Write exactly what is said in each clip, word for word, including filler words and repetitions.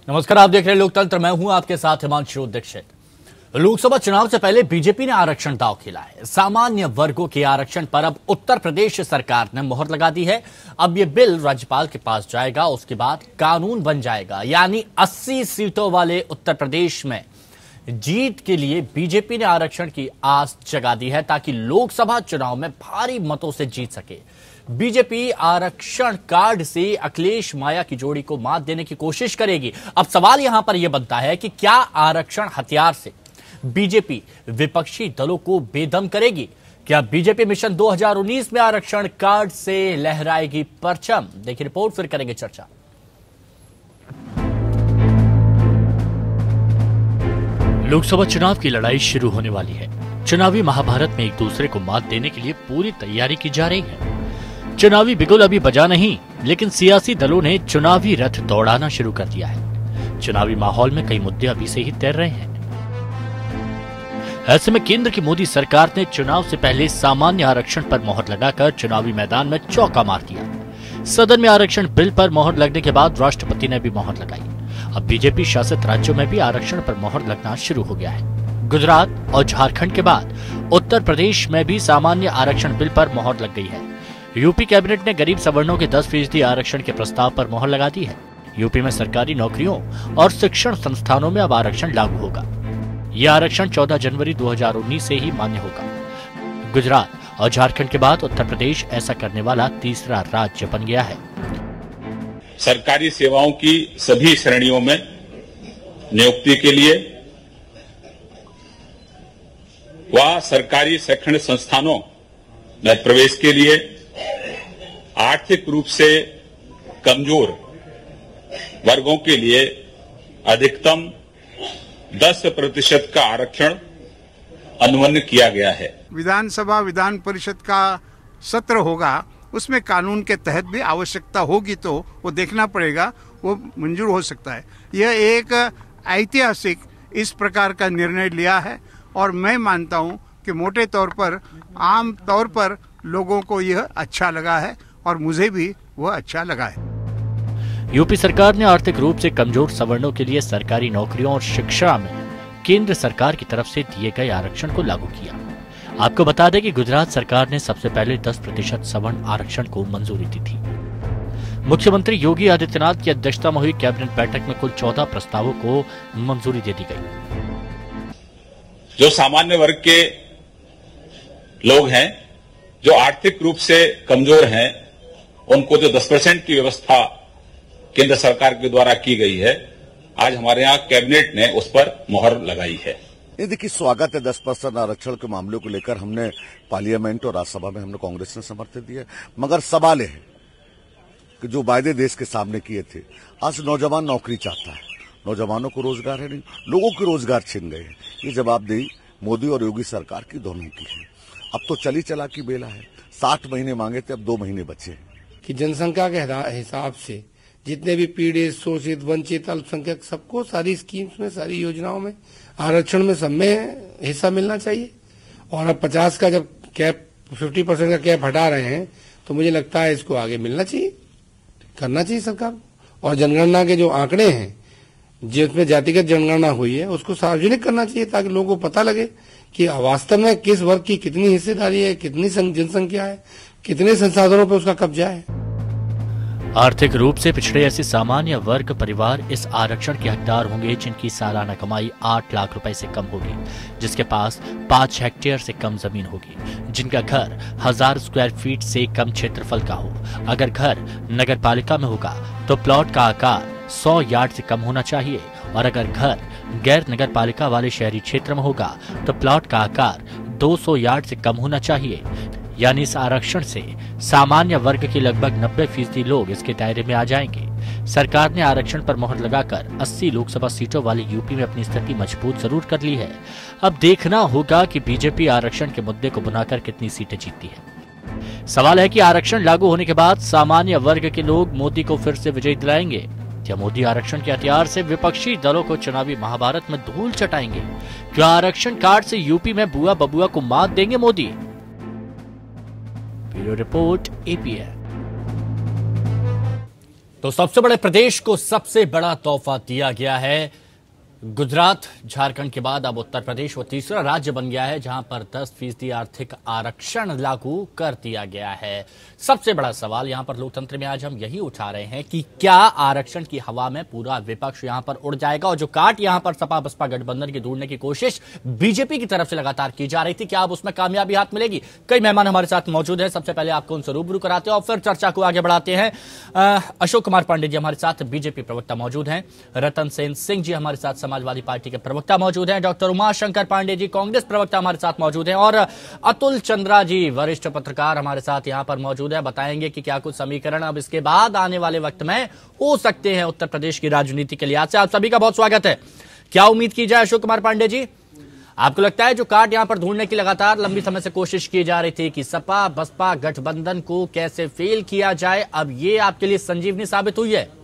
नमस्कार, आप देख रहे हैं लोकतंत्र। मैं हूं आपके साथ हिमांशु दीक्षित। लोकसभा चुनाव से पहले बीजेपी ने आरक्षण दांव खेला है। सामान्य वर्गों के आरक्षण पर अब उत्तर प्रदेश सरकार ने मोहर लगा दी है। अब यह बिल राज्यपाल के पास जाएगा, उसके बाद कानून बन जाएगा। यानी अस्सी सीटों वाले उत्तर प्रदेश में जीत के लिए बीजेपी ने आरक्षण की आस जगा दी है ताकि लोकसभा चुनाव में भारी मतों से जीत सके। बीजेपी आरक्षण कार्ड से अखिलेश माया की जोड़ी को मात देने की कोशिश करेगी। अब सवाल यहां पर यह बनता है कि क्या आरक्षण हथियार से बीजेपी विपक्षी दलों को बेदम करेगी? क्या बीजेपी मिशन दो हज़ार उन्नीस में आरक्षण कार्ड से लहराएगी परचम? देखिए रिपोर्ट, फिर करेंगे चर्चा। लोकसभा चुनाव की लड़ाई शुरू होने वाली है। चुनावी महाभारत में एक दूसरे को मात देने के लिए पूरी तैयारी की जा रही है। चुनावी बिगुल अभी बजा नहीं, लेकिन सियासी दलों ने चुनावी रथ दौड़ाना शुरू कर दिया है। चुनावी माहौल में कई मुद्दे अभी से ही तैर रहे हैं। ऐसे में केंद्र की मोदी सरकार ने चुनाव से पहले सामान्य आरक्षण पर मोहर लगाकर चुनावी मैदान में चौका मार दिया। सदन में आरक्षण बिल पर मोहर लगने के बाद राष्ट्रपति ने भी मोहर लगाई। अब बीजेपी शासित राज्यों में भी आरक्षण पर मोहर लगना शुरू हो गया है। गुजरात और झारखंड के बाद उत्तर प्रदेश में भी सामान्य आरक्षण बिल पर मोहर लग गई है। यूपी कैबिनेट ने गरीब सवर्णों के दस फीसदी आरक्षण के प्रस्ताव पर मोहर लगा दी है। यूपी में सरकारी नौकरियों और शिक्षण संस्थानों में अब आरक्षण लागू होगा। यह आरक्षण चौदह जनवरी दो हज़ार उन्नीस से ही मान्य होगा। गुजरात और झारखंड के बाद उत्तर प्रदेश ऐसा करने वाला तीसरा राज्य बन गया है। सरकारी सेवाओं की सभी श्रेणियों में नियुक्ति के लिए व सरकारी शैक्षणिक संस्थानों में प्रवेश के लिए आर्थिक रूप से कमजोर वर्गों के लिए अधिकतम दस प्रतिशत का आरक्षण अनुमन्य किया गया है। विधानसभा विधान परिषद का सत्र होगा, उसमें कानून के तहत भी आवश्यकता होगी तो वो देखना पड़ेगा, वो मंजूर हो सकता है। यह एक ऐतिहासिक इस प्रकार का निर्णय लिया है और मैं मानता हूं कि मोटे तौर पर आम तौर पर लोगों को यह अच्छा लगा है और मुझे भी वह अच्छा लगा है। यूपी सरकार ने आर्थिक रूप से कमजोर सवर्णों के लिए सरकारी नौकरियों और शिक्षा में केंद्र सरकार की तरफ से दिए गए आरक्षण को लागू किया। आपको बता दें कि गुजरात सरकार ने सबसे पहले दस प्रतिशत सवर्ण आरक्षण को मंजूरी दी थी। मुख्यमंत्री योगी आदित्यनाथ की अध्यक्षता में हुई कैबिनेट बैठक में कुल चौदह प्रस्तावों को मंजूरी दे दी गई। जो सामान्य वर्ग के लोग हैं, जो आर्थिक रूप से कमजोर हैं, उनको जो दस परसेंट की व्यवस्था केंद्र सरकार के द्वारा की गई है, आज हमारे यहाँ कैबिनेट ने उस पर मोहर लगाई है। ये देखिए, स्वागत है। दस परसेंट आरक्षण के मामले को लेकर हमने पार्लियामेंट और राज्यसभा में हमने कांग्रेस ने समर्थन दिया, मगर सवाल है कि जो वायदे देश के सामने किए थे, आज नौजवान नौकरी चाहता है, नौजवानों को रोजगार है नहीं, लोगों के रोजगार छिन गए हैं। ये जवाबदेही मोदी और योगी सरकार की दोनों की है। अब तो चली चला की बेला है। साठ महीने मांगे थे, अब दो महीने बचे हैं। कि जनसंख्या के हिसाब से जितने भी पीड़ित, शोषित, वंचित, अल्पसंख्यक, सबको सारी स्कीम्स में, सारी योजनाओं में, आरक्षण में सब में हिस्सा मिलना चाहिए। और अब पचास का जब कैप, फिफ्टी परसेंट का कैप हटा रहे हैं, तो मुझे लगता है इसको आगे मिलना चाहिए, करना चाहिए सरकार। और जनगणना के जो आंकड़े हैं, जिसमें जातिगत जनगणना हुई है, उसको सार्वजनिक करना चाहिए ताकि लोगों को पता लगे कि वास्तव में किस वर्ग की कितनी हिस्सेदारी है, कितनी जनसंख्या है, कितने संसाधनों पर उसका कब्जा है। आर्थिक रूप से पिछड़े ऐसे सामान्य वर्ग परिवार इस आरक्षण के हकदार होंगे जिनकी सालाना कमाई आठ लाख रुपए से कम होगी, जिसके पास पांच हेक्टेयर से कम जमीन होगी, जिनका घर हजार स्क्वायर फीट से कम क्षेत्रफल का हो। अगर घर नगर पालिका में होगा तो प्लॉट का आकार सौ यार्ड से कम होना चाहिए, और अगर घर गैर नगर पालिका वाले शहरी क्षेत्र में होगा तो प्लॉट का आकार दो सौ यार्ड से कम होना चाहिए। यानी इस आरक्षण से सामान्य वर्ग के लगभग नब्बे फीसदी लोग इसके दायरे में आ जाएंगे। सरकार ने आरक्षण पर मोहर लगाकर अस्सी लोकसभा सीटों वाली यूपी में अपनी स्थिति मजबूत जरूर कर ली है। अब देखना होगा कि बीजेपी आरक्षण के मुद्दे को बुनाकर कितनी सीटें जीतती है। सवाल है कि आरक्षण लागू होने के बाद सामान्य वर्ग के लोग मोदी को फिर से विजयी दिलाएंगे या मोदी आरक्षण के हथियार से विपक्षी दलों को चुनावी महाभारत में धूल चटाएंगे? क्या आरक्षण कार्ड से यूपी में बुआ बबुआ को मात देंगे मोदी? Bureau report, APN. तो सबसे बड़े प्रदेश को सबसे बड़ा तोहफा दिया गया है। गुजरात झारखंड के बाद अब उत्तर प्रदेश वो तीसरा राज्य बन गया है जहां पर दस फीसदी आर्थिक आरक्षण लागू कर दिया गया है। सबसे बड़ा सवाल यहां पर लोकतंत्र में आज हम यही उठा रहे हैं कि क्या आरक्षण की हवा में पूरा विपक्ष यहां पर उड़ जाएगा, और जो काट यहां पर सपा बसपा गठबंधन की ढूंढने की कोशिश बीजेपी की तरफ से लगातार की जा रही थी, क्या अब उसमें कामयाबी हाथ मिलेगी? कई मेहमान हमारे साथ मौजूद हैं। सबसे पहले आपको उनसे रूबरू कराते हैं और फिर चर्चा को आगे बढ़ाते हैं। अशोक कुमार पांडे जी हमारे साथ बीजेपी प्रवक्ता मौजूद हैं, रतन सेन सिंह जी हमारे साथ समाजवादी पार्टी के प्रवक्ता मौजूद हैं, डॉक्टर उमाशंकर पांडे जी कांग्रेस प्रवक्ता हमारे साथ मौजूद हैं, और अतुल चंद्रा जी वरिष्ठ पत्रकार हमारे साथ यहां पर मौजूद है। बताएंगे कि क्या कुछ समीकरण अब इसके बाद आने वाले वक्त में हो सकते हैं उत्तर प्रदेश की राजनीति के लिहाज से। आप सभी का बहुत स्वागत है। क्या उम्मीद की जाए अशोक कुमार पांडे जी, आपको लगता है जो काट यहां पर ढूंढने की लगातार लंबी समय से कोशिश की जा रही थी कि सपा बसपा गठबंधन को कैसे फेल किया जाए, अब ये आपके लिए संजीवनी साबित हुई है?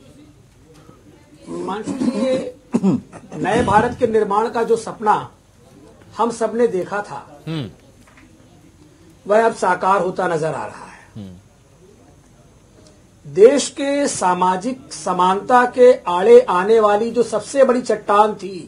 नए भारत के निर्माण का जो सपना हम सबने देखा था वह अब साकार होता नजर आ रहा है। देश के सामाजिक समानता के आड़े आने वाली जो सबसे बड़ी चट्टान थी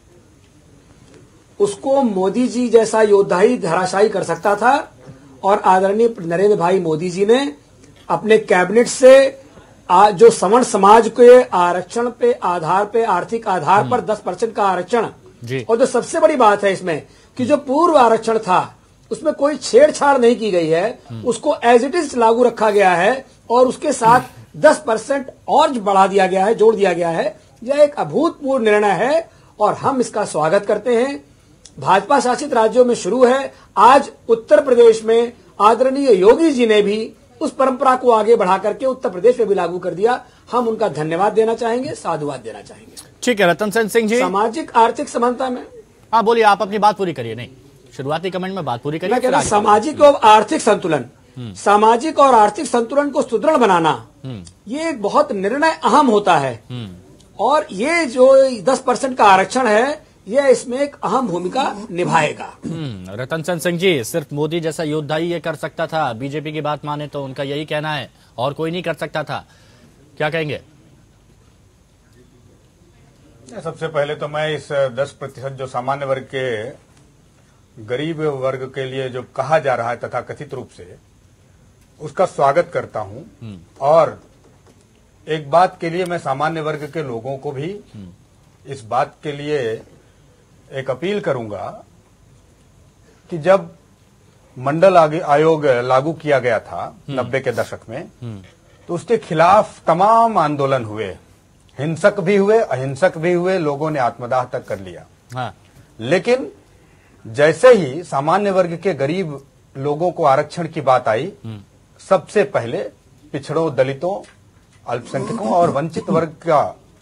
उसको मोदी जी जैसा योद्धा ही धराशायी कर सकता था, और आदरणीय नरेंद्र भाई मोदी जी ने अपने कैबिनेट से आ, जो सवर्ण समाज के आरक्षण पे आधार पे आर्थिक आधार पर दस परसेंट का आरक्षण, और जो सबसे बड़ी बात है इसमें कि जो पूर्व आरक्षण था उसमें कोई छेड़छाड़ नहीं की गई है, उसको एज इट इज लागू रखा गया है और उसके साथ दस परसेंट और बढ़ा दिया गया है, जोड़ दिया गया है। यह एक अभूतपूर्व निर्णय है और हम इसका स्वागत करते हैं। भाजपा शासित राज्यों में शुरू है, आज उत्तर प्रदेश में आदरणीय योगी जी ने भी उस परंपरा को आगे बढ़ा करके उत्तर प्रदेश में भी लागू कर दिया। हम उनका धन्यवाद देना चाहेंगे, साधुवाद देना चाहेंगे। ठीक है रतन सेन सिंह जी, सामाजिक आर्थिक समानता में हाँ बोलिए, आप अपनी बात पूरी करिए। नहीं, शुरुआती कमेंट में बात पूरी करिए। मैं कह रहा हूं सामाजिक और आर्थिक संतुलन, सामाजिक और आर्थिक संतुलन को सुदृढ़ बनाना, ये एक बहुत निर्णय अहम होता है, और ये जो दस परसेंट का आरक्षण है यह इसमें एक अहम भूमिका निभाएगा। रतन सेन सिंह जी, सिर्फ मोदी जैसा योद्धा ही ये कर सकता था, बीजेपी की बात माने तो उनका यही कहना है, और कोई नहीं कर सकता था, क्या कहेंगे? सबसे पहले तो मैं इस दस प्रतिशत जो सामान्य वर्ग के गरीब वर्ग के लिए जो कहा जा रहा है तथा कथित रूप से, उसका स्वागत करता हूं, और एक बात के लिए मैं सामान्य वर्ग के लोगों को भी इस बात के लिए एक अपील करूंगा कि जब मंडल आयोग लागू किया गया था नब्बे के दशक में, तो उसके खिलाफ तमाम आंदोलन हुए, हिंसक भी हुए अहिंसक भी हुए, लोगों ने आत्मदाह तक कर लिया। हाँ। लेकिन जैसे ही सामान्य वर्ग के गरीब लोगों को आरक्षण की बात आई, सबसे पहले पिछड़ों, दलितों, अल्पसंख्यकों और वंचित वर्ग का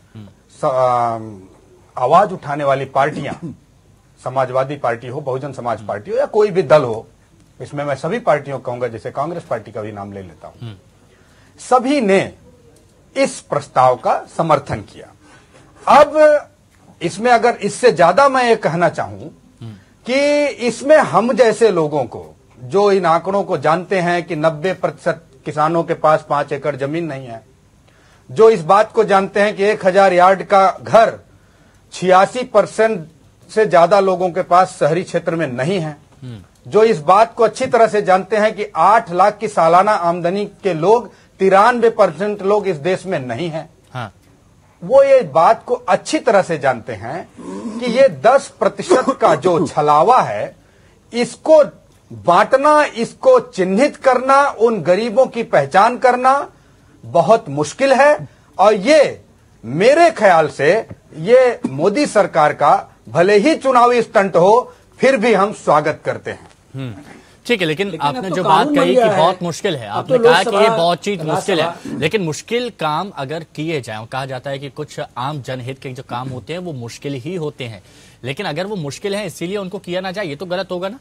आवाज उठाने वाली पार्टियां, समाजवादी पार्टी हो, बहुजन समाज पार्टी हो या कोई भी दल हो, इसमें मैं सभी पार्टियों कहूंगा, जैसे कांग्रेस पार्टी का भी नाम ले लेता हूं, सभी ने इस प्रस्ताव का समर्थन किया। अब इसमें अगर इससे ज्यादा मैं ये कहना चाहूं कि इसमें हम जैसे लोगों को, जो इन आंकड़ों को जानते हैं कि नब्बे प्रतिशत किसानों के पास पांच एकड़ जमीन नहीं है, जो इस बात को जानते हैं कि एक हजार यार्ड का घर छियासी परसेंट से ज्यादा लोगों के पास शहरी क्षेत्र में नहीं है, जो इस बात को अच्छी तरह से जानते हैं कि आठ लाख की सालाना आमदनी के लोग तिरानवे परसेंट लोग इस देश में नहीं हैं। हाँ। वो ये बात को अच्छी तरह से जानते हैं कि ये दस प्रतिशत का जो छलावा है, इसको बांटना, इसको चिन्हित करना, उन गरीबों की पहचान करना बहुत मुश्किल है, और ये मेरे ख्याल से ये मोदी सरकार का भले ही चुनावी स्टंट हो, फिर भी हम स्वागत करते हैं। ठीक है, लेकिन, लेकिन आपने तो जो बात कही कि बहुत मुश्किल है, आपने तो कहा कि ये बहुत चीज मुश्किल है, लेकिन मुश्किल काम अगर किए जाएं, कहा जाता है कि कुछ आम जनहित के जो काम होते हैं वो मुश्किल ही होते हैं, लेकिन अगर वो मुश्किल है इसीलिए उनको किया ना जाए, ये तो गलत होगा ना?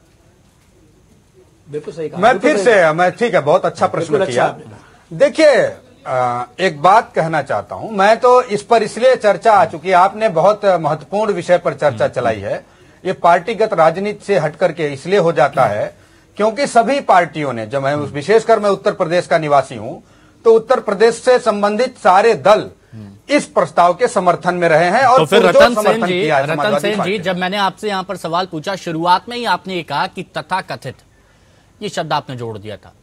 बिल्कुल सही कहा। मैं फिर से मैं ठीक है, बहुत अच्छा प्रश्न किया। देखिए, एक बात कहना चाहता हूं, मैं तो इस पर इसलिए चर्चा आ चुकी है, आपने बहुत महत्वपूर्ण विषय पर चर्चा चलाई है। ये पार्टीगत राजनीति से हटकर के इसलिए हो जाता है क्योंकि सभी पार्टियों ने, जब मैं विशेषकर मैं उत्तर प्रदेश का निवासी हूं, तो उत्तर प्रदेश से संबंधित सारे दल इस प्रस्ताव के समर्थन में रहे हैं और तो फिर रतन सेन जी, किया है रतन सेन जी, जब मैंने आपसे यहां पर सवाल पूछा, शुरुआत में ही आपने ये कहा कि तथाकथित, ये शब्द आपने जोड़ दिया था,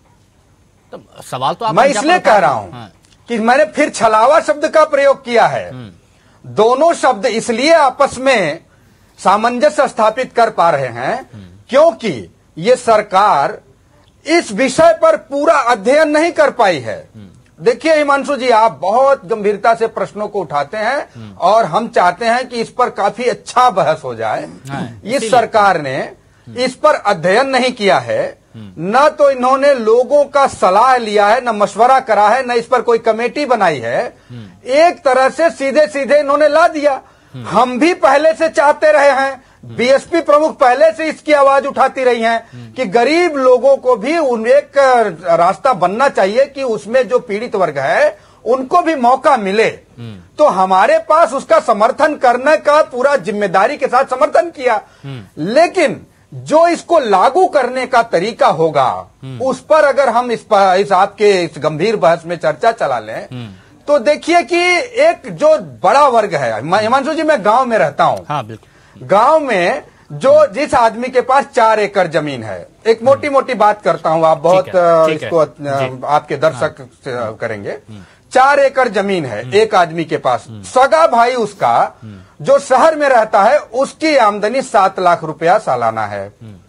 तो सवाल तो आप मैं इसलिए कह रहा हूं हाँ। कि मैंने फिर छलावा शब्द का प्रयोग किया है। दोनों शब्द इसलिए आपस में सामंजस्य स्थापित कर पा रहे हैं क्योंकि ये सरकार इस विषय पर पूरा अध्ययन नहीं कर पाई है। देखिए हिमांशु जी, आप बहुत गंभीरता से प्रश्नों को उठाते हैं और हम चाहते हैं कि इस पर काफी अच्छा बहस हो जाए। इस सरकार ने इस पर अध्ययन नहीं किया है, न तो इन्होंने लोगों का सलाह लिया है, न मशवरा करा है, न इस पर कोई कमेटी बनाई है। एक तरह से सीधे सीधे इन्होंने ला दिया। हम भी पहले से चाहते रहे हैं, बीएसपी प्रमुख पहले से इसकी आवाज उठाती रही हैं कि गरीब लोगों को भी उन एक रास्ता बनना चाहिए कि उसमें जो पीड़ित वर्ग है उनको भी मौका मिले। तो हमारे पास उसका समर्थन करने का पूरा जिम्मेदारी के साथ समर्थन किया, लेकिन जो इसको लागू करने का तरीका होगा उस पर अगर हम इस, इस आपके इस गंभीर बहस में चर्चा चला लें तो देखिए कि एक जो बड़ा वर्ग है, हिमांशु जी मैं गांव में रहता हूं। हाँ, बिल्कुल। गांव में जो जिस आदमी के पास चार एकड़ जमीन है, एक मोटी मोटी बात करता हूं, आप बहुत इसको आपके दर्शक हाँ। करेंगे। चार एकड़ जमीन है एक आदमी के पास, सगा भाई उसका जो शहर में रहता है उसकी आमदनी सात लाख रुपया सालाना है।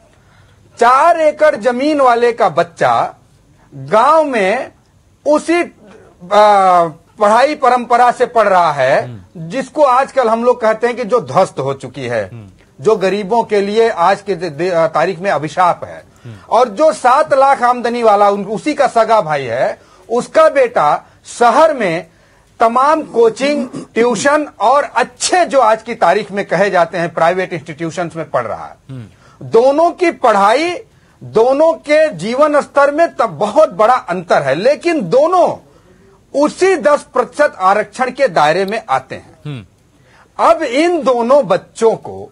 चार एकड़ जमीन वाले का बच्चा गांव में उसी पढ़ाई परंपरा से पढ़ रहा है जिसको आजकल हम लोग कहते हैं कि जो ध्वस्त हो चुकी है, जो गरीबों के लिए आज के तारीख में अभिशाप है। और जो सात लाख आमदनी वाला उसी का सगा भाई है, उसका बेटा शहर में तमाम कोचिंग, ट्यूशन और अच्छे जो आज की तारीख में कहे जाते हैं प्राइवेट इंस्टीट्यूशंस में पढ़ रहा है। दोनों की पढ़ाई, दोनों के जीवन स्तर में तब बहुत बड़ा अंतर है, लेकिन दोनों उसी दस प्रतिशत आरक्षण के दायरे में आते हैं। अब इन दोनों बच्चों को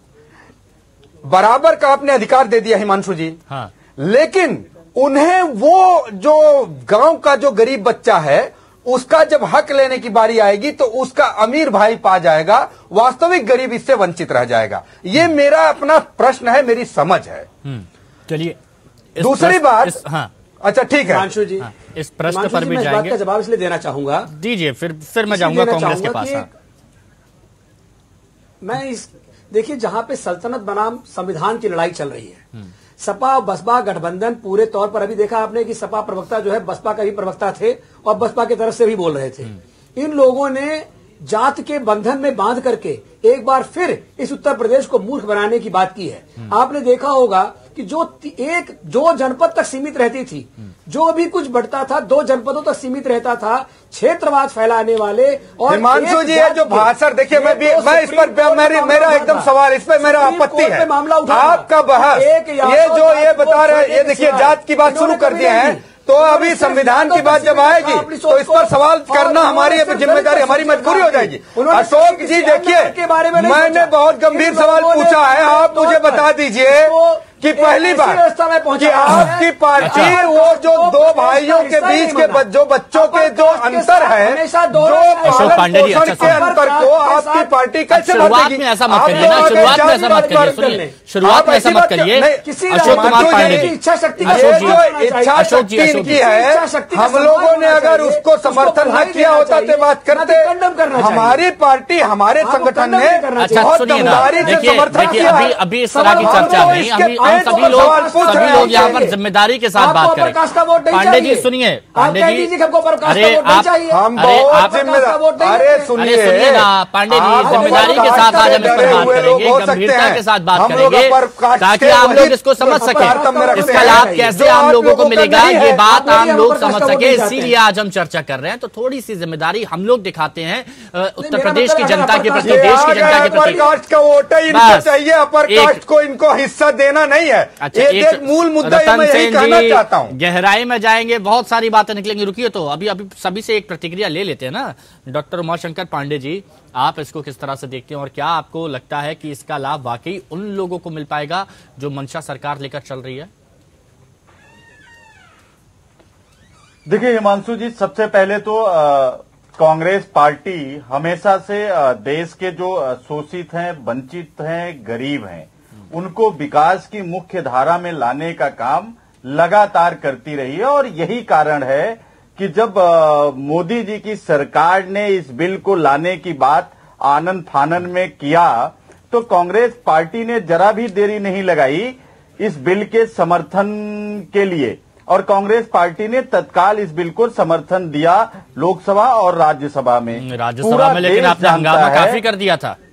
बराबर का आपने अधिकार दे दिया हिमांशु जी, हाँ। लेकिन उन्हें वो जो गांव का जो गरीब बच्चा है उसका जब हक लेने की बारी आएगी तो उसका अमीर भाई पा जाएगा, वास्तविक गरीब इससे वंचित रह जाएगा। ये मेरा अपना प्रश्न है, मेरी समझ है। चलिए दूसरी बात इस, हाँ। अच्छा ठीक है हिमांशु जी, हाँ, इस प्रश्न पर भी जाएंगे। का जवाब इसलिए देना चाहूंगा, दीजिए, फिर फिर मैं जाऊंगा कांग्रेस के पास। मैं इस देखिए, जहां पे सल्तनत बनाम संविधान की लड़ाई चल रही है, सपा और बसपा गठबंधन पूरे तौर पर, अभी देखा आपने कि सपा प्रवक्ता जो है बसपा का ही प्रवक्ता थे और बसपा की तरफ से भी बोल रहे थे। इन लोगों ने जात के बंधन में बांध करके एक बार फिर इस उत्तर प्रदेश को मूर्ख बनाने की बात की है। आपने देखा होगा कि जो एक जो जनपद तक सीमित रहती थी, जो भी कुछ बढ़ता था दो जनपदों तक सीमित रहता था, क्षेत्रवाद फैलाने वाले और हिमांशु जी, ये जो भाषण देखिए, मैं भी मैं इस पर मेरी मेरा एकदम सवाल, इस पर मेरा आपत्ति है। आपका बहस ये जो ये बता रहे, ये देखिए जात की बात शुरू कर दिए हैं, तो अभी संविधान की बात जब आएगी तो इस पर सवाल करना हमारी जिम्मेदारी, हमारी मजबूरी हो जाएगी। अशोक जी देखिए, मैंने बहुत गंभीर सवाल पूछा है, आप मुझे बता दीजिए कि पहली बार कि आपकी पार्टी वो जो दो भाइयों के बीच के जो बच्चों के जो अंतर है, जो पालन पोषण के अंतर को आपकी पार्टी कैसे शुरुआत में ऐसा मत करिए ना, शुरुआत में ऐसा मत करिए, शुरुआत में ऐसा मत करिए। अशोक कुमार पांडे जी, इच्छा शक्ति ये जो इच्छा शक्ति इनकी है, हम लोगों ने अगर उसको समर्थन न किया होता तो बात करते। हमारी पार्टी, हमारे संगठन ने बहुत ईमानदारी से समर्थन किया है। अभी इस तरह की चर्चा नहीं, अभी सभी लोग सभी लोग यहाँ पर जिम्मेदारी के साथ बात करें। पांडे जी सुनिए, पांडे जी, अरे आप हम बहुत जिम्मेदार, अरे सुनिए ना पांडे जी, जिम्मेदारी के साथ आज हम इस पर बात करेंगे, गंभीरता के साथ बात करेंगे ताकि आम लोग इसको समझ सके, इसका लाभ कैसे आम लोगों को मिलेगा ये बात आम लोग समझ सके, इसीलिए आज हम चर्चा कर रहे हैं। तो थोड़ी सी जिम्मेदारी हम लोग दिखाते हैं उत्तर प्रदेश की जनता के प्रति, देश की जनता के प्रति। कास्ट का वोट है, इनको चाहिए, अपर कास्ट को इनको हिस्सा देना नहीं है। अच्छा, ये एक मूल मुद्दा है, मैं यही कहना चाहता हूं। गहराई में जाएंगे, बहुत सारी बातें निकलेंगी, रुकिए। तो अभी अभी सभी से एक प्रतिक्रिया ले लेते हैं ना। डॉक्टर उमाशंकर पांडे जी, आप इसको किस तरह से देखते हैं और क्या आपको लगता है कि इसका लाभ वाकई उन लोगों को मिल पाएगा जो मंशा सरकार लेकर चल रही है? देखिए हिमांशु जी, सबसे पहले तो कांग्रेस पार्टी हमेशा से आ, देश के जो आ, शोषित हैं, वंचित हैं, गरीब हैं, उनको विकास की मुख्य धारा में लाने का काम लगातार करती रही है। और यही कारण है कि जब मोदी जी की सरकार ने इस बिल को लाने की बात आनन फानन में किया तो कांग्रेस पार्टी ने जरा भी देरी नहीं लगाई इस बिल के समर्थन के लिए, और कांग्रेस पार्टी ने तत्काल इस बिल को समर्थन दिया लोकसभा और राज्यसभा में। राज्यसभा में लेकिन आपने हंगामा काफी कर दिया था।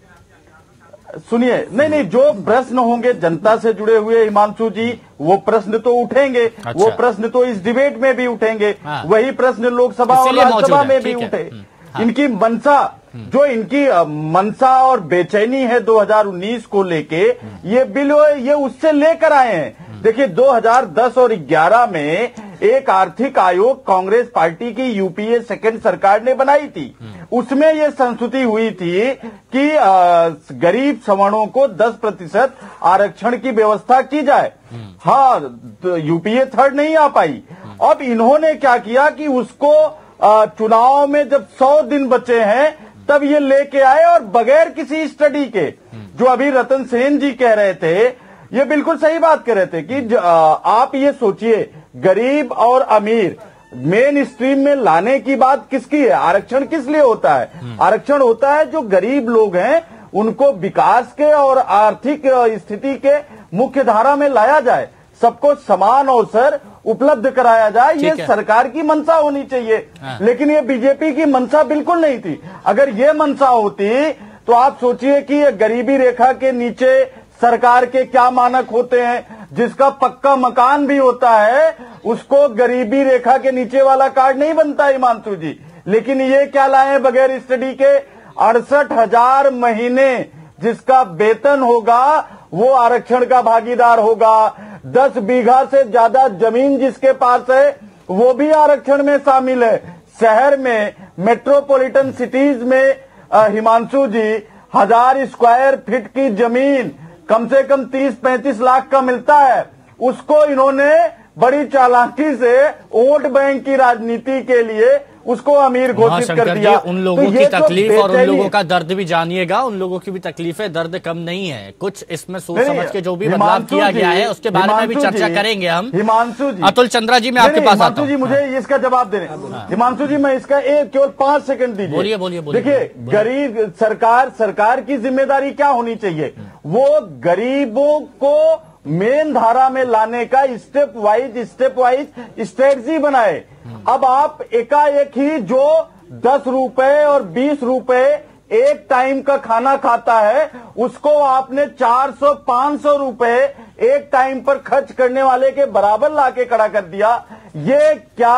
सुनिए, नहीं नहीं, जो प्रश्न होंगे जनता से जुड़े हुए हिमांशु जी, वो प्रश्न तो उठेंगे। अच्छा। वो प्रश्न तो इस डिबेट में भी उठेंगे। हाँ। वही प्रश्न लोकसभा और राज्यसभा में भी उठे। हाँ। इनकी मंशा, जो इनकी मंशा और बेचैनी है दो हज़ार उन्नीस को लेके, ये बिल ये उससे लेकर आए हैं। देखिए दो हज़ार दस और ग्यारह में एक आर्थिक आयोग कांग्रेस पार्टी की यूपीए सेकंड सरकार ने बनाई थी। उसमें ये संस्तुति हुई थी कि आ, गरीब सवर्णों को दस प्रतिशत आरक्षण की व्यवस्था की जाए। हाँ, तो यूपीए थर्ड नहीं आ पाई। अब इन्होंने क्या किया कि उसको आ, चुनाव में जब सौ दिन बचे हैं तब ये लेके आए, और बगैर किसी स्टडी के, जो अभी रतन सेन जी कह रहे थे, ये बिल्कुल सही बात कह रहे थे कि आप ये सोचिए, गरीब और अमीर मेन स्ट्रीम में लाने की बात किसकी है? आरक्षण किस लिए होता है? आरक्षण होता है जो गरीब लोग हैं उनको विकास के और आर्थिक स्थिति के मुख्य धारा में लाया जाए, सबको समान अवसर उपलब्ध कराया जाए। ये सरकार की मंशा होनी चाहिए। हाँ। लेकिन ये बीजेपी की मंशा बिल्कुल नहीं थी। अगर ये मंशा होती तो आप सोचिए कि ये गरीबी रेखा के नीचे सरकार के क्या मानक होते हैं। जिसका पक्का मकान भी होता है उसको गरीबी रेखा के नीचे वाला कार्ड नहीं बनता हिमांशु जी। लेकिन ये क्या लाए बगैर स्टडी के? अड़सठ हजार महीने जिसका वेतन होगा वो आरक्षण का भागीदार होगा। दस बीघा से ज्यादा जमीन जिसके पास है वो भी आरक्षण में शामिल है। शहर में मेट्रोपॉलिटन सिटीज में हिमांशु जी हजार स्क्वायर फीट की जमीन कम से कम तीस पैंतीस लाख का मिलता है। उसको इन्होंने बड़ी चालाकी से वोट बैंक की राजनीति के लिए उसको अमीर घोषित कर दिया। उन लोगों तो की तकलीफ और उन लोगों का दर्द भी जानिएगा। उन लोगों की भी तकलीफें, दर्द कम नहीं है। कुछ इसमें सोच समझ के जो भी बदलाव किया गया है उसके बारे में भी चर्चा करेंगे हम। हिमांशु जी, अतुल चंद्रा जी, मैं आपके पास आता हूं। हिमांशु जी मुझे इसका जवाब देने। हिमांशु जी मैं इसका एक केवल पांच सेकंड दीजिए। बोलिए बोलिए बोलिए। देखिए, गरीब सरकार सरकार की जिम्मेदारी क्या होनी चाहिए? वो गरीबों को मेन धारा में लाने का step wise step wise strategy बनाए। अब आप एकाएक ही जो दस रुपए और बीस रुपए एक टाइम का खाना खाता है उसको आपने चार सौ पांच सौ रुपए एक टाइम पर खर्च करने वाले के बराबर लाके खड़ा कर दिया। ये क्या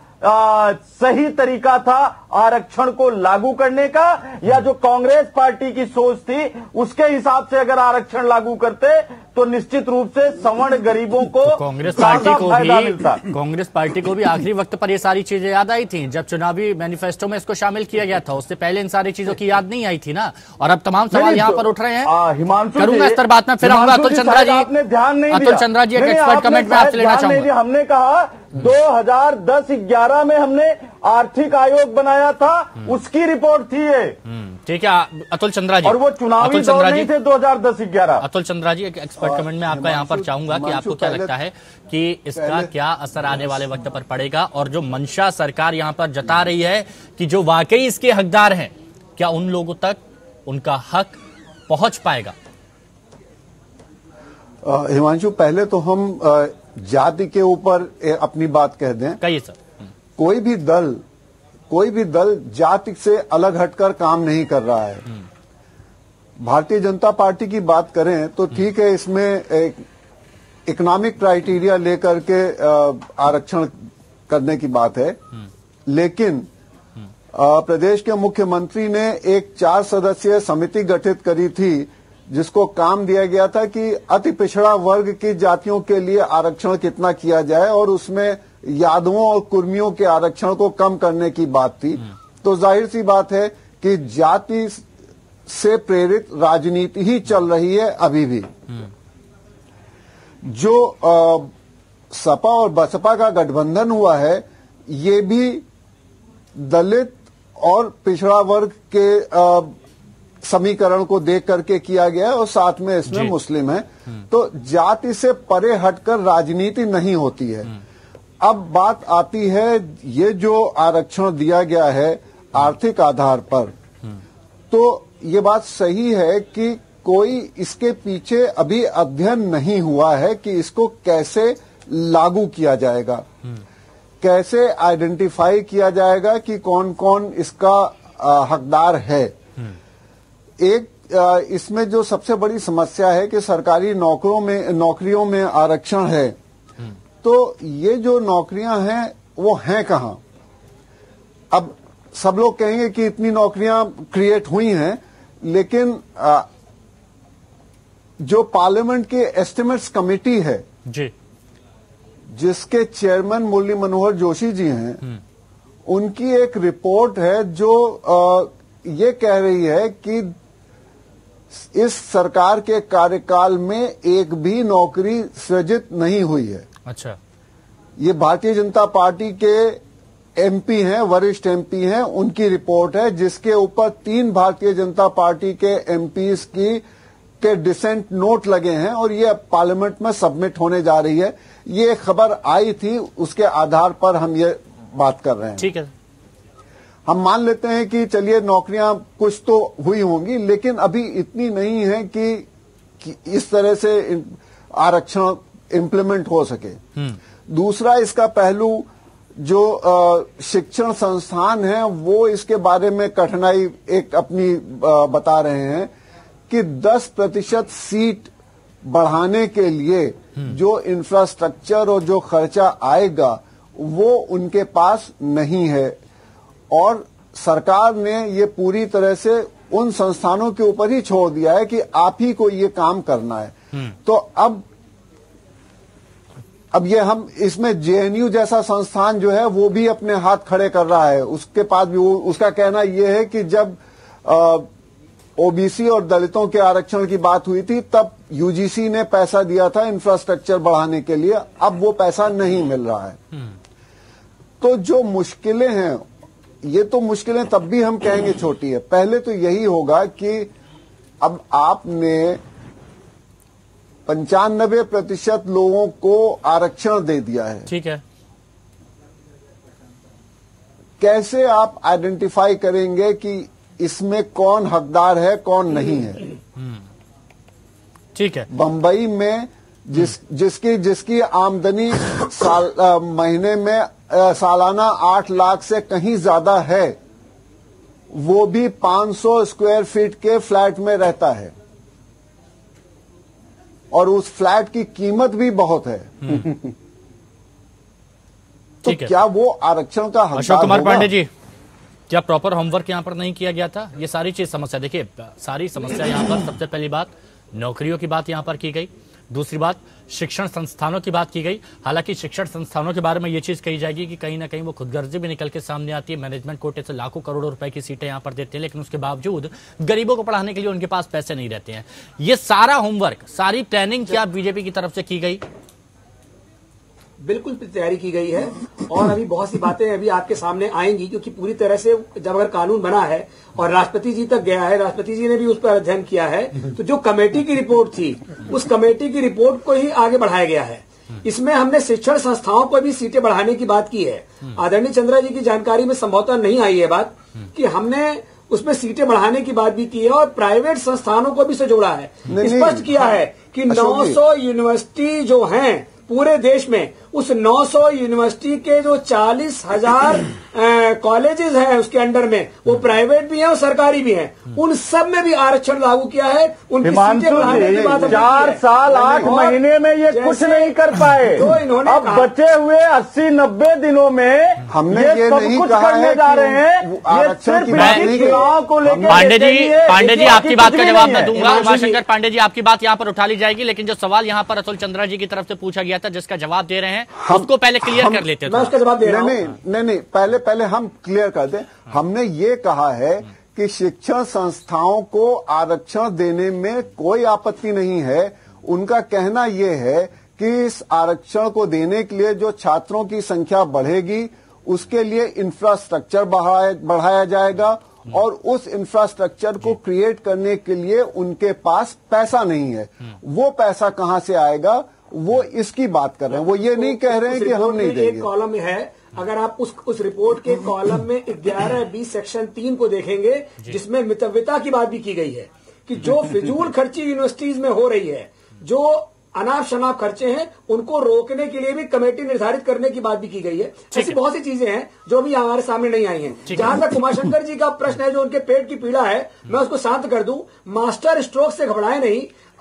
आ, सही तरीका था आरक्षण को लागू करने का? या जो कांग्रेस पार्टी की सोच थी उसके हिसाब से अगर आरक्षण लागू करते तो निश्चित रूप से सवर्ण गरीबों को तो कांग्रेस पार्टी को भी कांग्रेस पार्टी को भी आखिरी वक्त पर ये सारी चीजें याद आई थी जब चुनावी मैनिफेस्टो में इसको शामिल किया गया था। उससे पहले इन सारी चीजों की याद नहीं आई थी ना। और अब तमाम सवाल यहाँ पर उठ रहे हैं। हिमांशु करूंगा इस पर बात में, फिर आऊंगा अतुल चंद्रा जी। आपने ध्यान नहीं अतुल चंद्रा जी एक एक्सपर्ट कमेंट में आपसे लेना चाहूंगा। हमने कहा दो हज़ार दस ग्यारह में हमने आर्थिक आयोग बनाया था, उसकी रिपोर्ट थी ये। ठीक है अतुल चंद्रा जी, और वो चुनावी दौर नहीं थे दो हज़ार दस ग्यारह। अतुल चंद्रा जी, एक एक्सपर्ट कमेंट में आपका यहाँ पर चाहूंगा कि आपको क्या लगता है कि इसका क्या असर आने वाले वक्त पर पड़ेगा, और जो मंशा सरकार यहाँ पर जता रही है कि जो वाकई इसके हकदार हैं, क्या उन लोगों तक उनका हक पहुंच पाएगा? हिमांशु, पहले तो हम आ, जाति के ऊपर अपनी बात कह दें। कहिए सर। कोई भी दल कोई भी दल जाति से अलग हटकर काम नहीं कर रहा है। भारतीय जनता पार्टी की बात करें तो ठीक है, इसमें एक इकोनॉमिक क्राइटेरिया लेकर के आरक्षण करने की बात है, लेकिन प्रदेश के मुख्यमंत्री ने एक चार सदस्यीय समिति गठित करी थी जिसको काम दिया गया था कि अति पिछड़ा वर्ग की जातियों के लिए आरक्षण कितना किया जाए, और उसमें यादवों और कुर्मियों के आरक्षण को कम करने की बात थी। तो जाहिर सी बात है कि जाति से प्रेरित राजनीति ही चल रही है अभी भी। जो आ, सपा और बसपा का गठबंधन हुआ है ये भी दलित और पिछड़ा वर्ग के आ, समीकरण को देख करके किया गया है और साथ में इसमें मुस्लिम है। तो जाति से परे हटकर राजनीति नहीं होती है। अब बात आती है ये जो आरक्षण दिया गया है आर्थिक आधार पर, तो ये बात सही है कि कोई इसके पीछे अभी अध्ययन नहीं हुआ है कि इसको कैसे लागू किया जाएगा, कैसे आइडेंटिफाई किया जाएगा कि कौन कौन इसका आ, हकदार है। एक आ, इसमें जो सबसे बड़ी समस्या है कि सरकारी नौकरियों में नौकरियों में आरक्षण है, तो ये जो नौकरियां हैं वो हैं कहां? अब सब लोग कहेंगे कि इतनी नौकरियां क्रिएट हुई हैं, लेकिन आ, जो पार्लियामेंट की एस्टिमेट्स कमेटी है जी, जिसके चेयरमैन मुरली मनोहर जोशी जी हैं, उनकी एक रिपोर्ट है जो आ, ये कह रही है कि इस सरकार के कार्यकाल में एक भी नौकरी सृजित नहीं हुई है। अच्छा, ये भारतीय जनता पार्टी के एमपी हैं, वरिष्ठ एमपी हैं, उनकी रिपोर्ट है जिसके ऊपर तीन भारतीय जनता पार्टी के एमपीज की के डिसेंट नोट लगे हैं और ये पार्लियामेंट में सबमिट होने जा रही है। ये खबर आई थी, उसके आधार पर हम ये बात कर रहे हैं। ठीक है, हम मान लेते हैं कि चलिए नौकरियां कुछ तो हुई होंगी, लेकिन अभी इतनी नहीं है कि, कि इस तरह से आरक्षण इम्प्लीमेंट हो सके। दूसरा इसका पहलू जो शिक्षण संस्थान है वो इसके बारे में कठिनाई एक अपनी आ, बता रहे हैं कि दस प्रतिशत सीट बढ़ाने के लिए जो इंफ्रास्ट्रक्चर और जो खर्चा आएगा वो उनके पास नहीं है और सरकार ने ये पूरी तरह से उन संस्थानों के ऊपर ही छोड़ दिया है कि आप ही को ये काम करना है। तो अब अब ये हम इसमें जेएनयू जैसा संस्थान जो है वो भी अपने हाथ खड़े कर रहा है। उसके पास भी वो, उसका कहना ये है कि जब ओबीसी और दलितों के आरक्षण की बात हुई थी तब यूजीसी ने पैसा दिया था इंफ्रास्ट्रक्चर बढ़ाने के लिए, अब वो पैसा नहीं मिल रहा है। तो जो मुश्किलें हैं, ये तो मुश्किलें तब भी हम कहेंगे छोटी है। पहले तो यही होगा कि अब आपने पंचानबे प्रतिशत लोगों को आरक्षण दे दिया है। ठीक है, कैसे आप आइडेंटिफाई करेंगे कि इसमें कौन हकदार है कौन नहीं है? ठीक है, बंबई में जिस जिसकी जिसकी आमदनी साल आ, महीने में आ, सालाना आठ लाख से कहीं ज्यादा है, वो भी पाँच सौ स्क्वायर फीट के फ्लैट में रहता है और उस फ्लैट की कीमत भी बहुत है। तो क्या वो आरक्षण का हकदार? अशोक कुमार पांडे जी, क्या प्रॉपर होमवर्क यहाँ पर नहीं किया गया था? ये सारी चीज समस्या, देखिए सारी समस्या यहाँ पर सबसे पहली बात नौकरियों की बात यहाँ पर की गई, दूसरी बात शिक्षण संस्थानों की बात की गई। हालांकि शिक्षण संस्थानों के बारे में ये चीज कही जाएगी कि कहीं ना कहीं वो खुदगर्जी भी निकल के सामने आती है। मैनेजमेंट कोटे से लाखों करोड़ों रुपए की सीटें यहाँ पर देते हैं, लेकिन उसके बावजूद गरीबों को पढ़ाने के लिए उनके पास पैसे नहीं रहते हैं। ये सारा होमवर्क, सारी प्लानिंग क्या बीजेपी की तरफ से की गई? बिल्कुल तैयारी की गई है और अभी बहुत सी बातें अभी आपके सामने आएंगी, क्योंकि पूरी तरह से जब अगर कानून बना है और राष्ट्रपति जी तक गया है, राष्ट्रपति जी ने भी उस पर अध्ययन किया है, तो जो कमेटी की रिपोर्ट थी उस कमेटी की रिपोर्ट को ही आगे बढ़ाया गया है। इसमें हमने शिक्षण संस्थाओं पर भी सीटें बढ़ाने की बात की है। आदरणीय चंद्रा जी की जानकारी में संभवतः नहीं आई है बात कि हमने उसमें सीटें बढ़ाने की बात भी की है और प्राइवेट संस्थानों को भी से जोड़ा है। स्पष्ट किया है कि नौ सौ यूनिवर्सिटी जो हैं पूरे देश में, उस नौ सौ यूनिवर्सिटी के जो चालीस हजार कॉलेजेस हैं उसके अंडर में, वो प्राइवेट भी हैं और सरकारी भी हैं, उन सब में भी आरक्षण लागू किया है। उनकी सीटें बढ़ाने की बात चार साल आठ महीने में ये कुछ नहीं कर पाए, तो इन्होंने अब बचे हुए अस्सी नब्बे दिनों में हमने ये सब कुछ करने जा रहे हैं। ये सिर्फ चुनाव को लेकर। पांडे जी, पांडे जी आपकी बात का जवाब मैं दूंगा। उमाशंकर पांडे जी, आपकी बात यहाँ पर उठा ली जाएगी, लेकिन जो सवाल यहाँ पर अतुल चंद्रा जी की तरफ से पूछा गया था, जिसका जवाब दे रहे हैं, उसको पहले क्लियर कर लेते हैं। मैं उसका जवाब दे रहा हूं। नहीं नहीं नहीं, पहले पहले हम क्लियर कर दें। हमने ये कहा है कि शिक्षण संस्थाओं को आरक्षण देने में कोई आपत्ति नहीं है। उनका कहना यह है कि इस आरक्षण को देने के लिए जो छात्रों की संख्या बढ़ेगी उसके लिए इंफ्रास्ट्रक्चर बढ़ाया जाएगा और उस इंफ्रास्ट्रक्चर को क्रिएट करने के लिए उनके पास पैसा नहीं है। वो पैसा कहां से आएगा, वो इसकी बात कर रहे हैं। वो ये नहीं कह रहे हैं कि हम नहीं देंगे। एक कॉलम में है, अगर आप उस उस रिपोर्ट के कॉलम में ग्यारह बी सेक्शन तीन को देखेंगे, जिसमें मितव्यता की बात भी की गई है कि जो फिजूल खर्ची यूनिवर्सिटीज में हो रही है, जो अनाप शनाप खर्चे हैं, उनको रोकने के लिए भी कमेटी निर्धारित करने की बात भी की गई है। ऐसी बहुत सी चीजें हैं जो भी हमारे सामने नहीं आई हैं। जहां तक उमाशंकर जी का प्रश्न है, जो उनके पेट की पीड़ा है, मैं उसको शांत कर दूं। मास्टर स्ट्रोक से घबराए नहीं,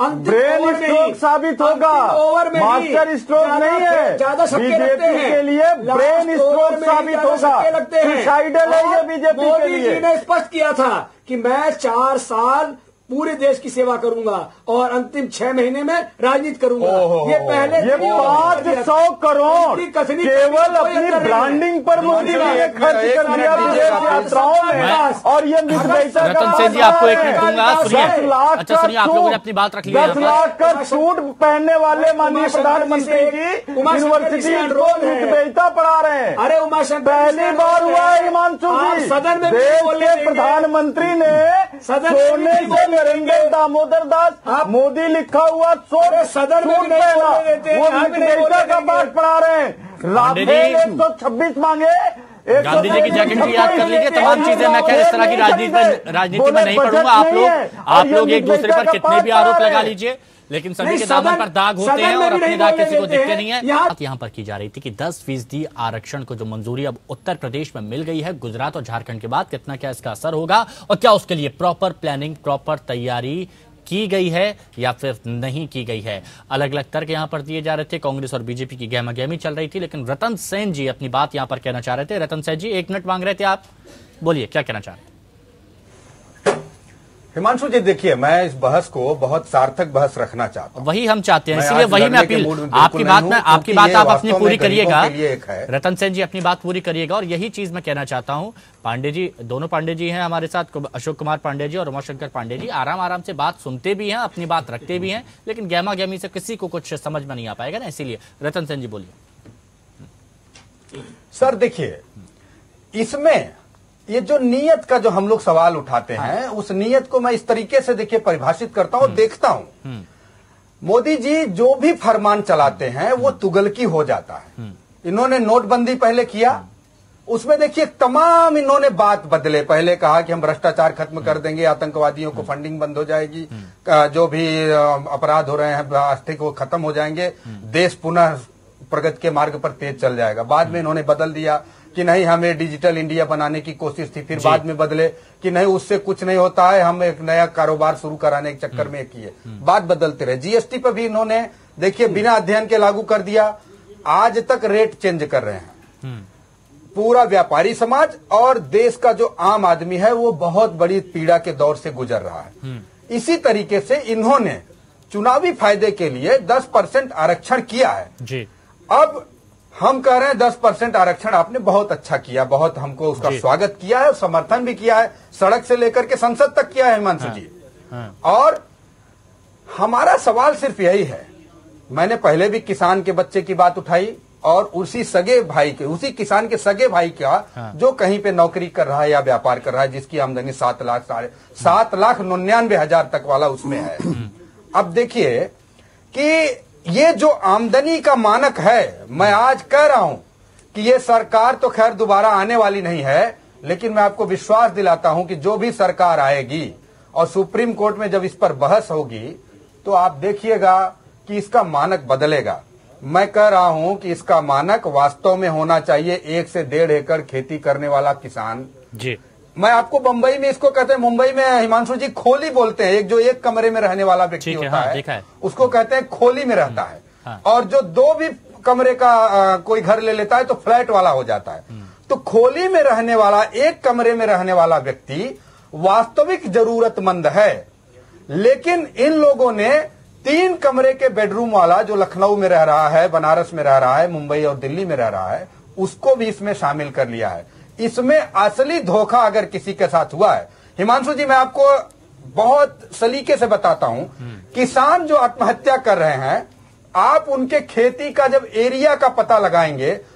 ब्रेन स्ट्रोक साबित होगा, ओवर में मास्टर स्ट्रोक नहीं है। ज्यादा शक्के लगते हैं के लिए ब्रेन स्ट्रोक साबित होगा, लगते हैं। सुसाइडल है ये बीजेपी के लिए। मोदी जी ने स्पष्ट किया था कि मैं चार साल पूरे देश की सेवा करूंगा और अंतिम छह महीने में राजनीति करूंगा। ये पहले ये पांच सौ करोड़ केवल अपनी ब्रांडिंग पर मोदी ने खर्च कर दिया विदेश यात्राओं में। और ये रतन सेन जी आपको एक मिनट दूंगा, सुनिए। अच्छा सुनिए, आप लोगों ने अपनी बात रख ली। दस लाख का सूट पहनने वाले माननीय प्रधानमंत्री की यूनिवर्सिटी को बेचता पढ़ा रहे हैं। अरे उमाशंकर, पहली बार हुआ है हिमांशु जी, सदन में देश के प्रधानमंत्री ने सोने से नरेंद्र दामोदर दास मोदी लिखा हुआ सूट सदन में पहना, वो विदेशा का पाठ पढ़ा रहे हैं। राफेल एक सौ छब्बीस मांगे, गांधी जी की जैकेट भी याद कर लीजिए। तमाम चीजें मैं खैर इस तरह की राजनीति में राजनीति में नहीं पढ़ूंगा। आप लोग आप लोग एक दूसरे पर कितने भी आरोप लगा लीजिए, लेकिन सभी के दामन पर दाग होते हैं और अपने दाग किसी को दिखते नहीं है। बात यहाँ पर की जा रही थी कि दस फीसदी आरक्षण को जो मंजूरी अब उत्तर प्रदेश में मिल गई है, गुजरात और झारखंड के बाद कितना क्या इसका असर होगा और क्या उसके लिए प्रॉपर प्लानिंग, प्रॉपर तैयारी की गई है या फिर नहीं की गई है। अलग अलग तर्क यहां पर दिए जा रहे थे। कांग्रेस और बीजेपी की गहमा गहमी चल रही थी, लेकिन रतन सेन जी अपनी बात यहां पर कहना चाह रहे थे। रतन सेन जी एक मिनट मांग रहे थे, आप बोलिए क्या कहना चाह रहे हैं। हिमांशु जी देखिए, मैं इस बहस को बहुत सार्थक बहस रखना चाहता हूं। वही हम चाहते हैं, इसलिए वही मैं अपील आपकी बात में आपकी बात आप अपनी पूरी करिएगा। रतन सेन जी अपनी बात पूरी करिएगा और यही चीज मैं कहना चाहता हूं। पांडे जी, दोनों पांडे जी हैं हमारे साथ, अशोक कुमार पांडे जी और उमाशंकर पांडे जी आराम आराम से बात सुनते भी हैं, अपनी बात रखते भी हैं, लेकिन गहमा गहमी से किसी को कुछ समझ में नहीं आ पाएगा ना। इसीलिए रतन सेन जी बोलिए। सर देखिए, इसमें ये जो नीयत का जो हम लोग सवाल उठाते हैं, उस नीयत को मैं इस तरीके से देखिए परिभाषित करता हूं और देखता हूं। मोदी जी जो भी फरमान चलाते हैं वो तुगलकी हो जाता है। इन्होंने नोटबंदी पहले किया, उसमें देखिए तमाम इन्होंने बात बदले। पहले कहा कि हम भ्रष्टाचार खत्म कर देंगे, आतंकवादियों को फंडिंग बंद हो जाएगी, जो भी अपराध हो रहे हैं आर्थिक वो खत्म हो जाएंगे, देश पुनः प्रगति के मार्ग पर तेज चल जाएगा। बाद में इन्होंने बदल दिया कि नहीं, हमें डिजिटल इंडिया बनाने की कोशिश थी, फिर बाद में बदले कि नहीं उससे कुछ नहीं होता है, हम एक नया कारोबार शुरू कराने के चक्कर में किए, बात बदलते रहे। जीएसटी पर भी इन्होंने देखिए बिना अध्ययन के लागू कर दिया, आज तक रेट चेंज कर रहे हैं। पूरा व्यापारी समाज और देश का जो आम आदमी है वो बहुत बड़ी पीड़ा के दौर से गुजर रहा है। इसी तरीके से इन्होंने चुनावी फायदे के लिए दस परसेंट आरक्षण किया है जी। अब हम कह रहे हैं दस परसेंट आरक्षण आपने बहुत अच्छा किया, बहुत हमको उसका स्वागत किया है, समर्थन भी किया है, सड़क से लेकर के संसद तक किया है हिमांशु हाँ, जी हाँ। और हमारा सवाल सिर्फ यही है, मैंने पहले भी किसान के बच्चे की बात उठाई और उसी सगे भाई के, उसी किसान के सगे भाई का हाँ। जो कहीं पे नौकरी कर रहा है या व्यापार कर रहा है, जिसकी आमदनी सात लाख साढ़े सात लाख निन्यानवे हजार तक वाला उसमें है। अब देखिए कि ये जो आमदनी का मानक है, मैं आज कह रहा हूं कि ये सरकार तो खैर दोबारा आने वाली नहीं है, लेकिन मैं आपको विश्वास दिलाता हूं कि जो भी सरकार आएगी और सुप्रीम कोर्ट में जब इस पर बहस होगी तो आप देखिएगा कि इसका मानक बदलेगा। मैं कह रहा हूं कि इसका मानक वास्तव में होना चाहिए एक से डेढ़ एकड़ खेती करने वाला किसान जी। मैं आपको बंबई में इसको कहते हैं, मुंबई में हिमांशु जी खोली बोलते हैं, एक जो एक कमरे में रहने वाला व्यक्ति होता हाँ, है, है उसको कहते हैं खोली में रहता है हाँ। और जो दो भी कमरे का आ, कोई घर ले लेता है तो फ्लैट वाला हो जाता है। तो खोली में रहने वाला, एक कमरे में रहने वाला व्यक्ति वास्तविक जरूरतमंद है, लेकिन इन लोगों ने तीन कमरे के बेडरूम वाला जो लखनऊ में रह रहा है, बनारस में रह रहा है, मुंबई और दिल्ली में रह रहा है, उसको भी इसमें शामिल कर लिया है। इसमें असली धोखा अगर किसी के साथ हुआ है, हिमांशु जी मैं आपको बहुत सलीके से बताता हूं, किसान जो आत्महत्या कर रहे हैं, आप उनके खेती का जब एरिया का पता लगाएंगे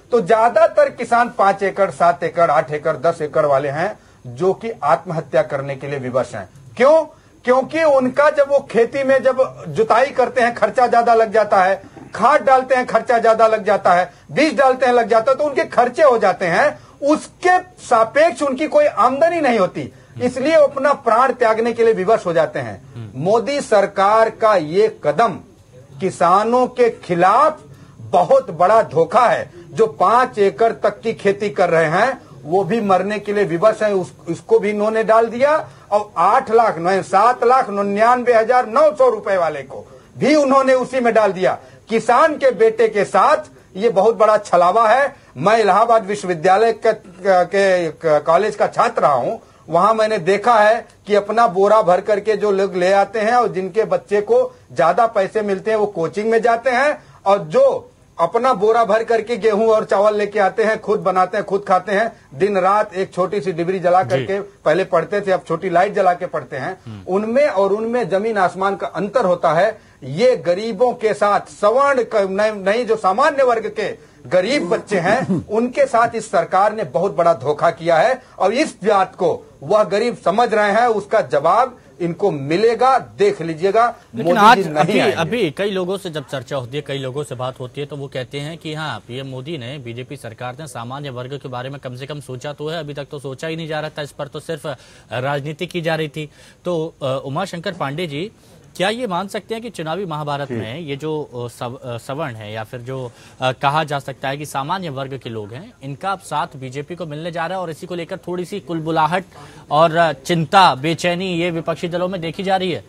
तो ज्यादातर किसान पांच एकड़, सात एकड़, आठ एकड़, दस एकड़ वाले हैं जो कि आत्महत्या करने के लिए विवश हैं। क्यों? क्योंकि उनका जब वो खेती में जब जुताई करते हैं खर्चा ज्यादा लग जाता है, खाद डालते हैं खर्चा ज्यादा लग जाता है, बीज डालते हैं लग जाता है, तो उनके खर्चे हो जाते हैं, उसके सापेक्ष उनकी कोई आमदनी नहीं होती, इसलिए वो अपना प्राण त्यागने के लिए विवश हो जाते हैं। मोदी सरकार का ये कदम किसानों के खिलाफ बहुत बड़ा धोखा है। जो पांच एकड़ तक की खेती कर रहे हैं वो भी मरने के लिए विवश है, उस, उसको भी इन्होंने डाल दिया, और आठ लाख नौ सात लाख निन्यानवे हजार नौ सौ रुपए वाले को भी उन्होंने उसी में डाल दिया। किसान के बेटे के साथ ये बहुत बड़ा छलावा है। मैं इलाहाबाद विश्वविद्यालय के, के कॉलेज का छात्र रहा हूं, वहां मैंने देखा है कि अपना बोरा भर करके जो लोग ले आते हैं और जिनके बच्चे को ज्यादा पैसे मिलते हैं वो कोचिंग में जाते हैं, और जो अपना बोरा भर करके गेहूं और चावल लेके आते हैं, खुद बनाते हैं, खुद खाते हैं, दिन रात एक छोटी सी डिबरी जला करके पहले पढ़ते थे, अब छोटी लाइट जला के पढ़ते हैं। उनमें और उनमें जमीन आसमान का अंतर होता है। ये गरीबों के साथ सवर्ण नहीं, जो सामान्य वर्ग के गरीब बच्चे हैं उनके साथ इस सरकार ने बहुत बड़ा धोखा किया है, और इस बात को वह गरीब समझ रहे हैं, उसका जवाब इनको मिलेगा, देख लीजिएगा। लेकिन आज अभी अभी कई लोगों से जब चर्चा होती है, कई लोगों से बात होती है, तो वो कहते हैं कि हाँ, पीएम मोदी ने, बीजेपी सरकार ने सामान्य वर्ग के बारे में कम से कम सोचा तो है, अभी तक तो सोचा ही नहीं जा रहा था, इस पर तो सिर्फ राजनीति की जा रही थी। तो उमाशंकर पांडे जी, क्या ये मान सकते हैं कि चुनावी महाभारत में ये जो सवर्ण है या फिर जो कहा जा सकता है कि सामान्य वर्ग के लोग हैं, इनका अब साथ बीजेपी को मिलने जा रहा है, और इसी को लेकर थोड़ी सी कुलबुलाहट और चिंता, बेचैनी ये विपक्षी दलों में देखी जा रही है?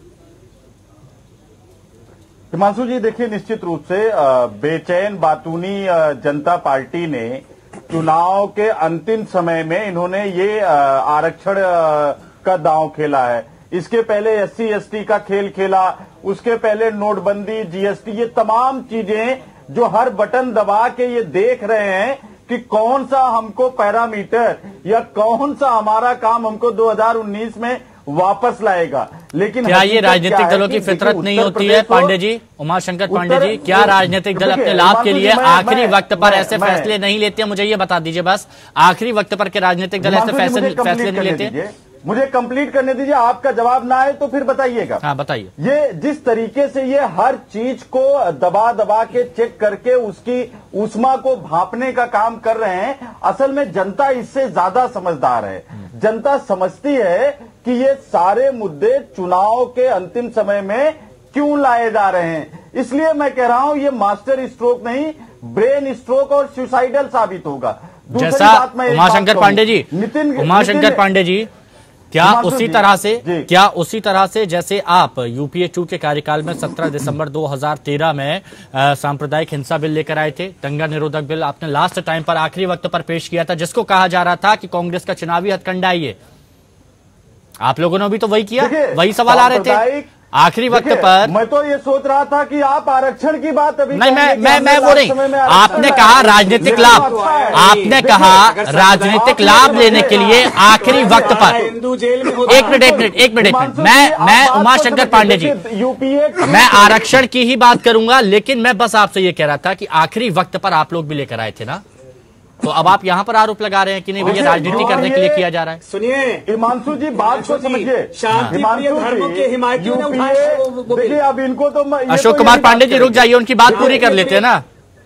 हिमांशु जी, देखिए, निश्चित रूप से बेचैन बातूनी जनता पार्टी ने चुनाव के अंतिम समय में इन्होंने ये आरक्षण का दांव खेला है। इसके पहले एस सी एस टी का खेल खेला, उसके पहले नोटबंदी, जी एस टी, ये तमाम चीजें जो हर बटन दबा के ये देख रहे हैं कि कौन सा हमको पैरामीटर या कौन सा हमारा काम हमको दो हज़ार उन्नीस में वापस लाएगा। लेकिन क्या ये राजनीतिक दलों की फितरत नहीं होती है पांडे जी, उमाशंकर पांडे जी? क्या राजनीतिक दल अपने लाभ के लिए आखिरी वक्त पर ऐसे फैसले नहीं लेते? मुझे ये बता दीजिए बस, आखिरी वक्त पर के राजनीतिक दल ऐसे फैसले नहीं लेते? मुझे कंप्लीट करने दीजिए, आपका जवाब ना आए तो फिर बताइएगा। हाँ, बताइए। ये जिस तरीके से ये हर चीज को दबा दबा के चेक करके उसकी ऊष्मा को भांपने का काम कर रहे हैं, असल में जनता इससे ज्यादा समझदार है। जनता समझती है कि ये सारे मुद्दे चुनाव के अंतिम समय में क्यों लाए जा रहे हैं। इसलिए मैं कह रहा हूं ये मास्टर स्ट्रोक नहीं, ब्रेन स्ट्रोक और सुसाइडल साबित होगा। जैसा उमाशंकर पांडे जी, नितिन उमाशंकर पांडे जी, क्या उसी तरह से क्या उसी तरह से जैसे आप यूपीए टू के कार्यकाल में सत्रह दिसंबर दो हज़ार तेरह में सांप्रदायिक हिंसा बिल लेकर आए थे, दंगा निरोधक बिल आपने लास्ट टाइम पर आखिरी वक्त पर पेश किया था, जिसको कहा जा रहा था कि कांग्रेस का चुनावी हथकंडा है ये, आप लोगों ने भी तो वही किया, वही सवाल आ रहे थे आखिरी वक्त पर। मैं तो ये सोच रहा था कि आप आरक्षण की बात अभी नहीं, मैं मैं मैं वो नहीं, आपने कहा राजनीतिक लाभ, आपने कहा राजनीतिक लाभ लेने के लिए आखिरी वक्त पर। एक मिनट एक मिनट एक मिनट मैं मैं उमाशंकर पांडे जी, मैं आरक्षण की ही बात करूंगा, लेकिन मैं बस आपसे ये कह रहा था कि आखिरी वक्त पर आप लोग भी लेकर आए थे ना, तो अब आप यहाँ पर आरोप लगा रहे हैं कि नहीं भैया राजनीति करने के लिए किया जा रहा है। सुनिए हिमांशु जी, बात को समझिए, शांतिप्रिय धर्म के हिमायतियों ने उठाया। देखिए अब इनको तो अशोक कुमार पांडे जी रुक जाइए, उनकी बात पूरी कर लेते हैं ना।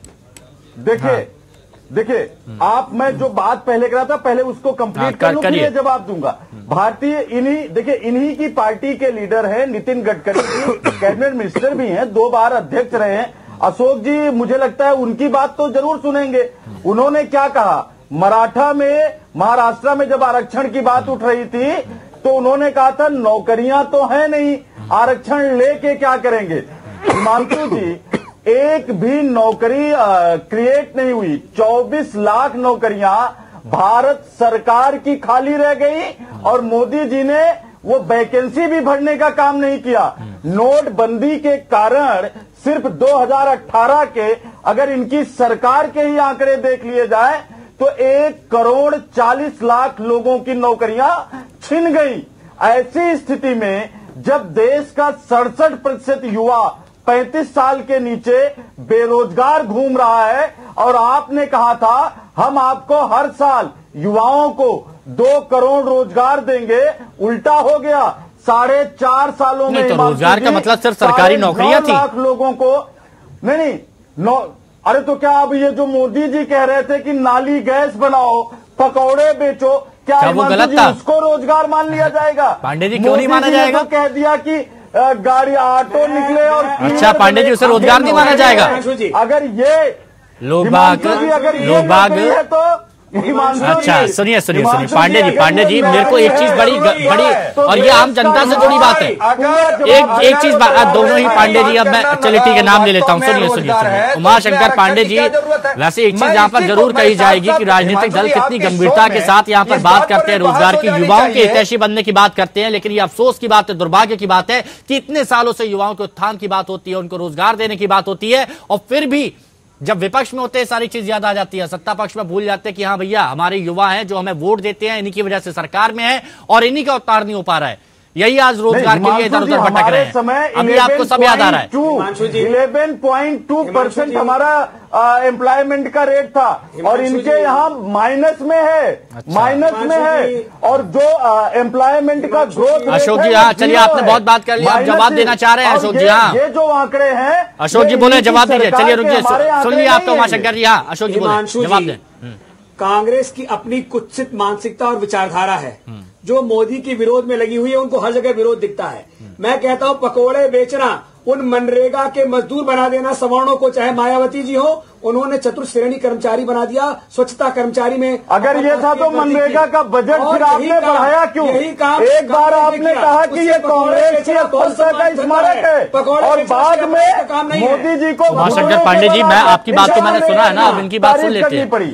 देखिए देखिए आप, मैं जो बात पहले कर रहा था पहले उसको कंप्लीट कर लूं, फिर जवाब दूंगा। भारतीय इन्हीं देखिए इन्हीं की पार्टी के लीडर हैं नितिन गडकरी जी, कैबिनेट मिनिस्टर भी हैं, दो बार अध्यक्ष रहे हैं। अशोक जी, मुझे लगता है उनकी बात तो जरूर सुनेंगे। उन्होंने क्या कहा, मराठा में, महाराष्ट्र में जब आरक्षण की बात उठ रही थी तो उन्होंने कहा था नौकरियां तो है नहीं, आरक्षण लेके क्या करेंगे। हिमांशु जी, एक भी नौकरी क्रिएट नहीं हुई, चौबीस लाख नौकरियां भारत सरकार की खाली रह गई, और मोदी जी ने वो वैकेंसी भी भरने का काम नहीं किया। नोटबंदी के कारण सिर्फ दो हज़ार अठारह के अगर इनकी सरकार के ही आंकड़े देख लिए जाए तो एक करोड़ चालीस लाख लोगों की नौकरियां छिन गई। ऐसी स्थिति में जब देश का सड़सठ प्रतिशत युवा पैंतीस साल के नीचे बेरोजगार घूम रहा है। और आपने कहा था हम आपको हर साल युवाओं को दो करोड़ रोजगार देंगे, उल्टा हो गया। साढ़े चार सालों में तो रोजगार का मतलब सिर्फ सरकारी नौकरियां थी। लाख लोगों को नहीं नहीं नौ अरे तो क्या अब ये जो मोदी जी कह रहे थे कि नाली गैस बनाओ, पकौड़े बेचो, क्या, क्या वो गलत था? उसको रोजगार मान लिया जाएगा? पांडे जी क्यों नहीं माना जाएगा? तो कह दिया कि गाड़ी ऑटो निकले और अच्छा पांडे जी उसे रोजगार नहीं माना जाएगा? अगर ये लोग बाग लोग बाग है तो अच्छा सुनिए सुनिए सुनिए पांडे जी पांडे जी मेरे को एक चीज बड़ी बड़ी और ये आम जनता से जुड़ी बात है। एक एक चीज दोनों ही पांडे जी, अब मैं चलिए ठीक है नाम ले लेता हूँ। सुनिए सुनिए सुनिए उमाशंकर पांडे जी, वैसे एक चीज यहाँ पर जरूर कही जाएगी कि राजनीतिक दल कितनी गंभीरता के साथ यहाँ पर बात करते हैं, रोजगार की, युवाओं के हितैषी बनने की बात करते हैं। लेकिन ये अफसोस की बात है, दुर्भाग्य की बात है कि इतने सालों से युवाओं के उत्थान की बात होती है, उनको रोजगार देने की बात होती है, और फिर भी जब विपक्ष में होते हैं सारी चीज याद आ जाती है, सत्ता पक्ष में भूल जाते हैं कि हाँ भैया हमारे युवा हैं जो हमें वोट देते हैं, इन्हीं की वजह से सरकार में है और इन्हीं का उत्तार नहीं हो पा रहा है। यही आज रोजगार के लिए इधर उधर भटक रहे हैं। अभी आपको सब याद आ रहा है। इलेवन पॉइंट टू परसेंट हमारा एम्प्लॉयमेंट का रेट था और इनके यहाँ माइनस में है, अच्छा। माइनस में है। और जो एम्प्लॉयमेंट का ग्रोथ अशोक जी हाँ चलिए आपने बहुत बात कर लिया, आप जवाब देना चाह रहे हैं अशोक जी? हाँ ये जो आंकड़े हैं अशोक जी बोले जवाब दीजिए। चलिए रुकिए सुन लिया आप तो उमाशंकर जी। हाँ अशोक जी बोले जवाब दें। कांग्रेस की अपनी कुत्सित मानसिकता और विचारधारा है जो मोदी के विरोध में लगी हुई है, उनको हर जगह विरोध दिखता है। मैं कहता हूं पकोड़े बेचना, उन मनरेगा के मजदूर बना देना सवर्णों को, चाहे मायावती जी हो, उन्होंने चतुर्थ श्रेणी कर्मचारी बना दिया, स्वच्छता कर्मचारी में। अगर ये था तो मनरेगा का बजट फिर आपने बढ़ाया क्यों? यही काम एक बार आपने कहा कि ये कांग्रेस की अस्पष्टता का स्मारक है और बाद में मोदी जी को। उमाशंकर पांडे जी मैं आपकी बात तो मैंने सुना है ना, अब इनकी बात सुन लेते हैं।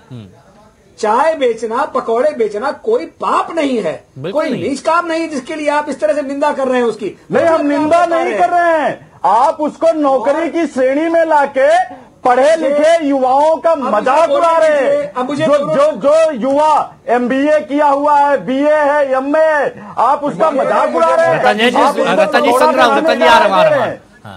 चाय बेचना, पकौड़े बेचना कोई पाप नहीं है, कोई नीच काम नहीं जिसके लिए आप इस तरह से निंदा कर रहे हैं उसकी। नहीं हम निंदा नहीं कर रहे हैं, आप उसको नौकरी की श्रेणी में लाके पढ़े लिखे युवाओं का मजाक उड़ा रहे हैं। जो जो जो युवा एमबीए किया हुआ है, बीए है, एमए है, आप उसका मजाक उड़ा रहे हैं।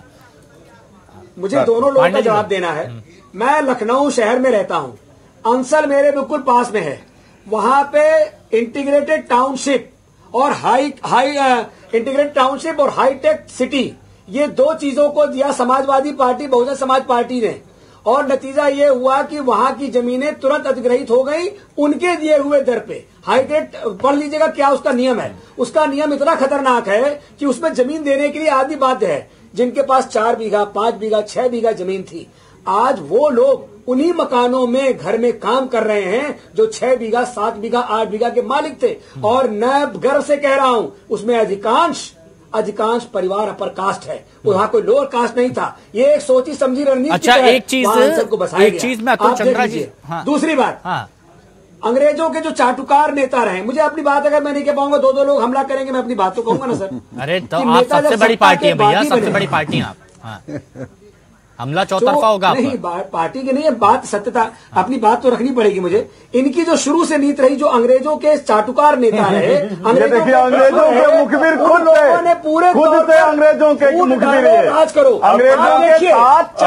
मुझे दोनों लोगों का जवाब देना है। मैं लखनऊ शहर में रहता हूँ, अंसल मेरे बिल्कुल पास में है, वहां पे इंटीग्रेटेड टाउनशिप और हाई हाई इंटीग्रेटेड टाउनशिप और हाईटेक सिटी, ये दो चीजों को दिया समाजवादी पार्टी, बहुजन समाज पार्टी ने, और नतीजा ये हुआ कि वहां की जमीनें तुरंत अधिग्रहित हो गई उनके दिए हुए दर पे। हाईटेक पढ़ लीजिएगा क्या उसका नियम है। उसका नियम इतना खतरनाक है कि उसमें जमीन देने के लिए आदमी बाध्य है। जिनके पास चार बीघा, पांच बीघा, छह बीघा जमीन थी, आज वो लोग उन्हीं मकानों में घर में काम कर रहे हैं जो छह बीघा, सात बीघा, आठ बीघा के मालिक थे। और मैं गर्व से कह रहा हूं उसमें अधिकांश अधिकांश परिवार अपर कास्ट है, वहां कोई लोअर कास्ट नहीं था। ये एक सोची समझी रणनीति। अच्छा एक चीज एक चीज में अतुल चंद्रा जी। हाँ। दूसरी बात, हाँ। अंग्रेजों के जो चाटुकार नेता रहे, मुझे अपनी बात अगर मैं नहीं कह पाऊंगा, दो दो लोग हमला करेंगे, मैं अपनी बात तो कहूंगा ना सर। अरे तो आप सबसे बड़ी पार्टी है भैया, सबसे बड़ी पार्टी आप। हाँ। हमला चौतरफा होगा नहीं, पार्टी की नहीं है बात, सत्यता अपनी बात तो रखनी पड़ेगी मुझे। इनकी जो शुरू से नीति रही, जो अंग्रेजों के चाटुकार नेता रहे, अंग्रेजों के मुखबिर खुद लोगों ने पूरे खुद थे, अंग्रेजों के मुखबिर राज करो, अंग्रेजों के साथ।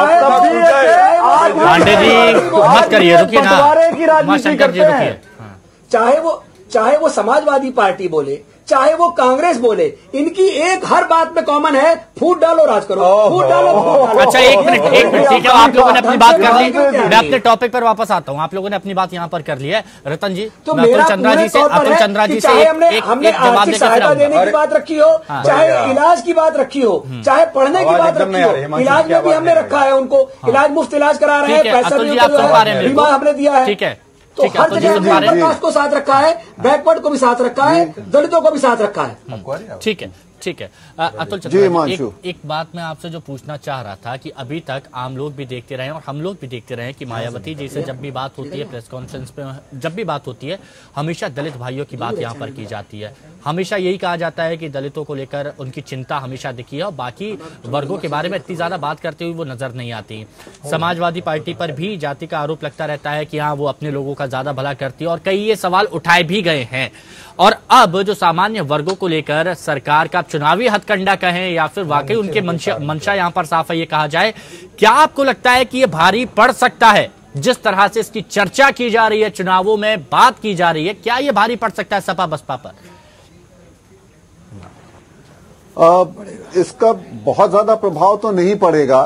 पांडे जी मत करिए, रुकिए ना, उमाशंकर जी रुकिए। चाहे वो चाहे वो समाजवादी पार्टी बोले, चाहे वो कांग्रेस बोले, इनकी एक हर बात में कॉमन है, फूट डालो राज करो, फूट डालो, डालो। अच्छा एक मिनट एक मिनट ठीक है, आप लोगों ने अपनी बात कर ली, मैं अपने टॉपिक पर वापस आता हूँ। आप लोगों ने अपनी बात यहाँ पर कर ली है। रतन जी तो अतुल चंद्रा जी से अतुल चंद्रा जी से हमने आर्थिक सहायता देने की बात रखी हो, चाहे इलाज की बात रखी हो, चाहे पढ़ने की बात रखी हो, इलाज में भी हमने रखा है, उनको इलाज मुफ्त इलाज करा रहे हैं, पैसा बीमा हमने दिया है। ठीक है, तो हर जगह कास्ट को साथ रखा है, बैकवर्ड को भी साथ रखा है, दलितों को भी साथ रखा है। ठीक है ठीक है अतुल चंद्रा, एक, एक बात मैं आपसे जो पूछना चाह रहा था कि अभी तक आम लोग भी देखते रहे और हम लोग भी देखते रहे कि मायावती जी से जब भी बात होती है प्रेस कॉन्फ्रेंस पे, जब भी बात होती है हमेशा दलित भाइयों की बात यहाँ पर की जाती है। हमेशा यही कहा जाता है कि दलितों को लेकर उनकी चिंता हमेशा दिखी है और बाकी वर्गों के बारे में इतनी ज्यादा बात करते हुए वो नजर नहीं आती। समाजवादी पार्टी पर भी जाति का आरोप लगता रहता है कि हाँ वो अपने लोगों का ज्यादा भला करती है और कई ये सवाल उठाए भी गए हैं। और अब जो सामान्य वर्गों को लेकर सरकार का चुनावी हथकंडा कहें या फिर वाकई उनके मंशा मंशा यहाँ पर साफ है ये कहा जाए, क्या आपको लगता है कि ये भारी पड़ सकता है? जिस तरह से इसकी चर्चा की जा रही है, चुनावों में बात की जा रही है, क्या ये भारी पड़ सकता है सपा बसपा पर? आ, इसका बहुत ज्यादा प्रभाव तो नहीं पड़ेगा।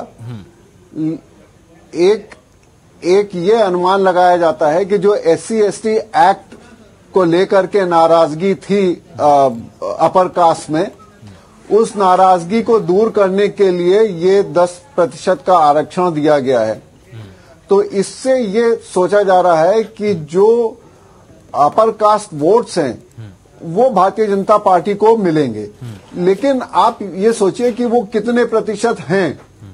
एक एक ये अनुमान लगाया जाता है कि जो S C S T act को लेकर के नाराजगी थी आ, अपर कास्ट में, उस नाराजगी को दूर करने के लिए ये दस प्रतिशत का आरक्षण दिया गया है। तो इससे ये सोचा जा रहा है कि जो अपर कास्ट वोट्स हैं वो भारतीय जनता पार्टी को मिलेंगे, लेकिन आप ये सोचिए कि वो कितने प्रतिशत हैं।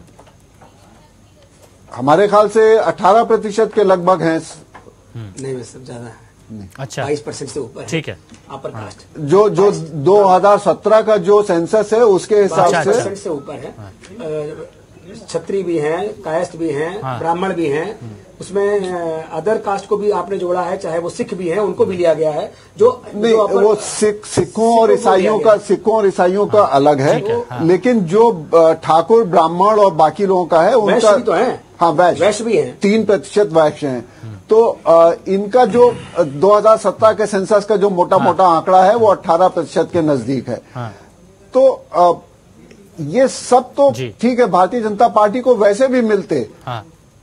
हमारे ख्याल से अठारह प्रतिशत के लगभग हैं। नहीं वैसे सब ज्यादा है। अच्छा, बाईस परसेंट से ऊपर। ठीक है। अपर कास्ट जो जो दो हज़ार सत्रह का जो सेंसस है उसके हिसाब से परसेंट से ऊपर है। छत्री भी हैं, कायस्थ भी हैं, हाँ। ब्राह्मण भी हैं, उसमें अदर कास्ट को भी आपने जोड़ा है, चाहे वो सिख भी हैं, उनको भी लिया गया है। जो नहीं जो वो सिख सिखों और ईसाइयों का सिखों और ईसाइयों का अलग है, हाँ। लेकिन जो ठाकुर ब्राह्मण और बाकी लोगों का है उनका भी तो है। हाँ वैश्य वैश्य भी है, तीन प्रतिशत वैश्य हैं। तो आ, इनका जो दो हज़ार सत्रह के सेंसस का जो मोटा मोटा आंकड़ा है वो अठारह प्रतिशत के नजदीक है। तो आ, ये सब तो ठीक है, भारतीय जनता पार्टी को वैसे भी मिलते, हाँ।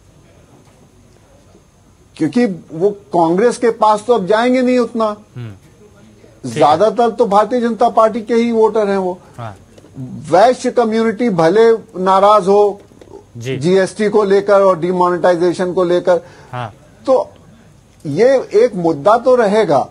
क्योंकि वो कांग्रेस के पास तो अब जाएंगे नहीं उतना। ज्यादातर तो भारतीय जनता पार्टी के ही वोटर हैं वो। हाँ। वैश्य कम्युनिटी भले नाराज हो जी एस टी को लेकर और डिमोनेटाइजेशन को लेकर, हाँ। तो ये एक मुद्दा तो रहेगा,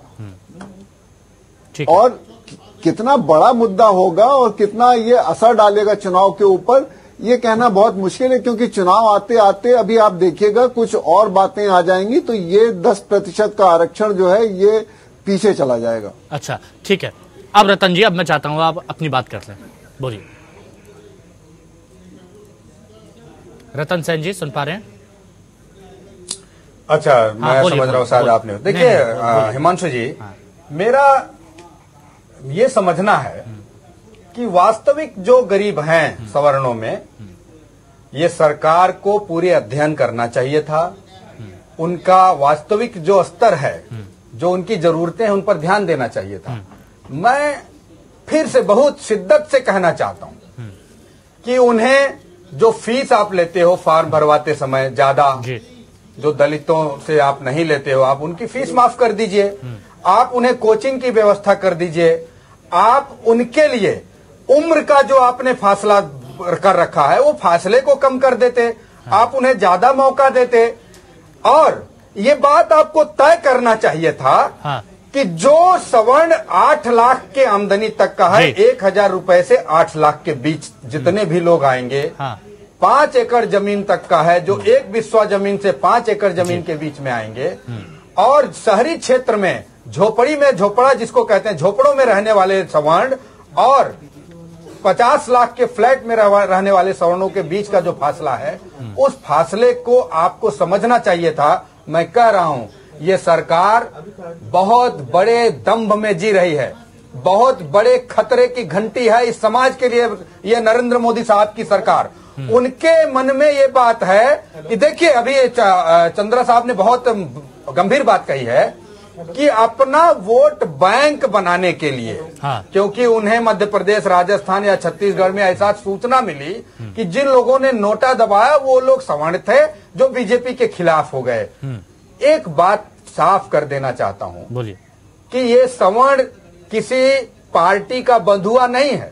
और कितना बड़ा मुद्दा होगा और कितना ये असर डालेगा चुनाव के ऊपर, ये कहना बहुत मुश्किल है, क्योंकि चुनाव आते आते अभी आप देखिएगा कुछ और बातें आ जाएंगी, तो ये दस प्रतिशत का आरक्षण जो है ये पीछे चला जाएगा। अच्छा ठीक है। अब रतन जी, अब मैं चाहता हूं आप अपनी बात कर लें, बोलिए। रतन सेन जी सुन पा रहे हैं? अच्छा, मैं हाँ, समझ रहा हूं शायद आपने। देखिए हिमांशु जी, हाँ। मेरा ये समझना है कि वास्तविक जो गरीब हैं सवर्णों में, ये सरकार को पूरे अध्ययन करना चाहिए था। उनका वास्तविक जो स्तर है, जो उनकी जरूरतें हैं, उन पर ध्यान देना चाहिए था। मैं फिर से बहुत शिद्दत से कहना चाहता हूं कि उन्हें जो फीस आप लेते हो फॉर्म भरवाते समय ज्यादा, जो दलितों से आप नहीं लेते हो, आप उनकी फीस माफ कर दीजिए। आप उन्हें कोचिंग की व्यवस्था कर दीजिए। आप उनके लिए उम्र का जो आपने फासला कर रखा है वो फासले को कम कर देते। हाँ। आप उन्हें ज्यादा मौका देते। और ये बात आपको तय करना चाहिए था, हाँ। कि जो सवर्ण आठ लाख के आमदनी तक का है, एक हजार रुपए से आठ लाख के बीच जितने भी लोग आएंगे, हाँ। पांच एकड़ जमीन तक का है, जो एक बिस्वा जमीन से पांच एकड़ जमीन के बीच में आएंगे, और शहरी क्षेत्र में झोपड़ी में झोपड़ा जिसको कहते हैं, झोपड़ों में रहने वाले सवर्ण और पचास लाख के फ्लैट में रहने वाले सवर्णों के बीच का जो फासला है, उस फासले को आपको समझना चाहिए था। मैं कह रहा हूं, ये सरकार बहुत बड़े दंभ में जी रही है, बहुत बड़े खतरे की घंटी है इस समाज के लिए। ये नरेंद्र मोदी साहब की सरकार, उनके मन में ये बात है कि देखिए, अभी चंद्रा साहब ने बहुत गंभीर बात कही है कि अपना वोट बैंक बनाने के लिए, हाँ। क्योंकि उन्हें मध्य प्रदेश, राजस्थान या छत्तीसगढ़ में ऐसा सूचना मिली कि जिन लोगों ने नोटा दबाया वो लोग सवर्ण थे जो बीजेपी के खिलाफ हो गए। एक बात साफ कर देना चाहता हूं, बोलिए, कि ये सवर्ण किसी पार्टी का बंधुआ नहीं है,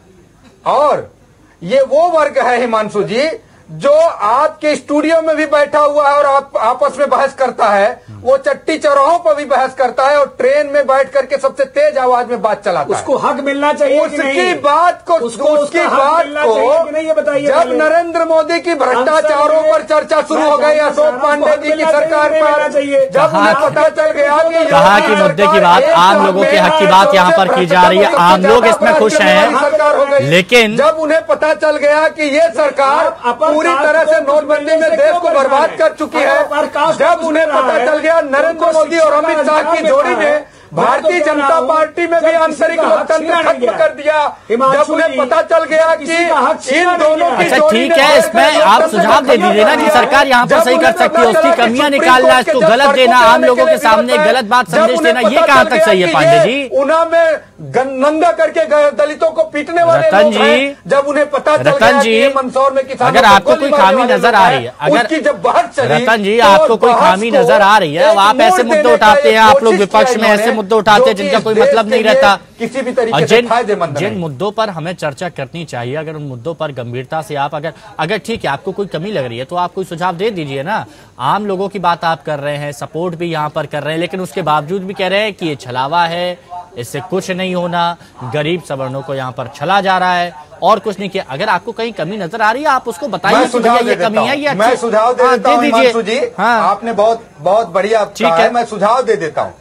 और ये वो वर्ग है हिमांशु जी जो आपके स्टूडियो में भी बैठा हुआ है और आप आपस में बहस करता है, वो चट्टी चौराहों पर भी बहस करता है, और ट्रेन में बैठ करके सबसे तेज आवाज में बात चलाता है। उसको हक मिलना चाहिए उसकी कि नहीं? बात को उसको उसकी बात को नहीं, ये बताइए। जब नरेंद्र मोदी की भ्रष्टाचारों पर चर्चा शुरू हो गई, अशोक पांडे जी की सरकार पर, जब उन्हें पता चल गया कि कहा कि मुद्दे की बात, आम लोगों के हक की बात यहाँ पर की जा रही है, आम लोग इसमें खुश हैं, लेकिन जब उन्हें पता चल गया कि ये सरकार पूरी तरह से नोटबंदी में देश को बर्बाद कर चुकी है, जब उन्हें पता चल गया नरेंद्र मोदी और अमित शाह की जोड़ी ने भारतीय जनता पार्टी में भी आंतरिक लोकतंत्र खत्म कर दिया जब उन्हें पता चल गया कि इन दोनों की। अच्छा ठीक है, इसमें आप सुझाव दे दीजिए ना कि सरकार यहाँ पर सही कर सकती है, उसकी कमियां निकालना, इसको गलत देना, आम लोगों के सामने गलत बात संदेश देना, ये कहाँ तक सही है पांडे जी? उन्ना में नंगा करके दलितों को पीटने वाले रतन जी, जब उन्हें पता चल गया कि मंदसौर में किसानों अगर आपको कोई खामी नजर आ रही है, अगर जब बाहर चली, रतन जी आपको कोई खामी नजर आ रही है, आप ऐसे मुद्दे उठाते हैं, आप लोग विपक्ष में ऐसे मुद्दे उठाते हैं जिनका कोई मतलब नहीं रहता किसी भी तरीके से फायदेमंद। जिन मुद्दों पर हमें चर्चा करनी चाहिए, अगर उन मुद्दों पर गंभीरता से आप अगर अगर ठीक है आपको कोई कमी लग रही है तो आप कोई सुझाव दे दीजिए ना। आम लोगों की बात आप कर रहे हैं, सपोर्ट भी यहाँ पर कर रहे हैं, लेकिन उसके बावजूद भी कह रहे हैं कि ये छलावा है, इससे कुछ नहीं होना, गरीब सवर्णों को यहाँ पर छला जा रहा है और कुछ नहीं किया। अगर आपको कहीं कमी नजर आ रही है आप उसको बताइए, ये कमी है, ये मैं सुझाव दे देता हूं हिमांशु जी। हाँ आपने बहुत बहुत बढ़िया कहा है, मैं सुझाव दे देता हूं।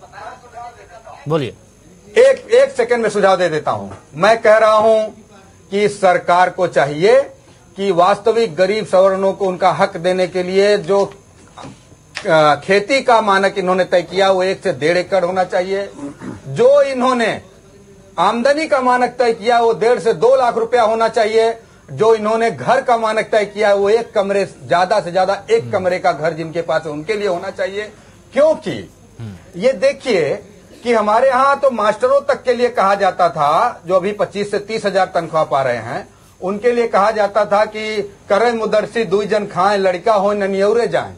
बोलिए। एक एक सेकंड में सुझाव दे देता हूं। मैं कह रहा हूं कि सरकार को चाहिए कि वास्तविक गरीब सवर्णों को उनका हक देने के लिए जो खेती का मानक इन्होंने तय किया वो एक से डेढ़ एकड़ होना चाहिए। जो इन्होंने आमदनी का मानक तय किया वो डेढ़ से दो लाख रुपया होना चाहिए। जो इन्होंने घर का मानक तय किया वो एक कमरे, ज्यादा से ज्यादा एक कमरे का घर जिनके पास है उनके लिए होना चाहिए। क्योंकि ये देखिए कि हमारे यहाँ तो मास्टरों तक के लिए कहा जाता था, जो अभी पच्चीस से तीस हजार तनख्वाह पा रहे हैं, उनके लिए कहा जाता था कि करे मुदरसी दुई जन खाएं, लड़का हो ननियौरे जाएं।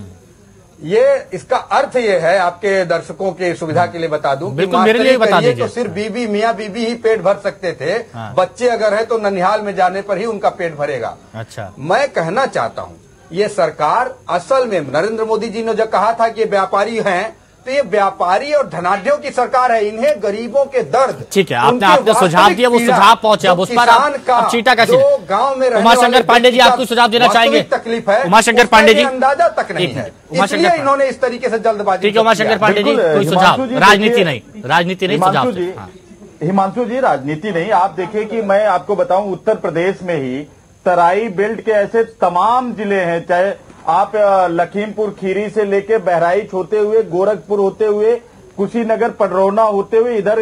ये इसका अर्थ ये है, आपके दर्शकों की सुविधा के लिए बता दूं कि मास्टरी करिए तो सिर्फ बीबी मियाँ बीबी ही पेट भर सकते थे। हाँ। बच्चे अगर है तो ननिहाल में जाने पर ही उनका पेट भरेगा। अच्छा, मैं कहना चाहता हूं ये सरकार असल में नरेंद्र मोदी जी ने जो कहा था कि व्यापारी हैं, तो ये व्यापारी और धनाढ्यों की सरकार है। इन्हें गरीबों के दर्द, ठीक है, आपने आपने सुझाव दिया, वो सुझाव पहुंचे, अब उस पर आप चीटा का गांव में उमाशंकर पांडे जी आपको सुझाव देना चाहेंगे? तकलीफ है उमाशंकर पांडे जी, अंदाजा तक नहीं है, इसलिए इन्होंने इस तरीके से जल्दबाजी। ठीक है उमाशंकर पांडे जी, कोई सुझाव? राजनीति नहीं, राजनीति नहीं, सुझाव। हिमांशु जी राजनीति नहीं, आप देखिए कि मैं आपको बताऊं उत्तर प्रदेश में ही तराई बेल्ट के ऐसे तमाम जिले हैं, चाहे आप लखीमपुर खीरी से लेके बहराइच होते हुए, गोरखपुर होते हुए, कुशीनगर पडरौना होते हुए, इधर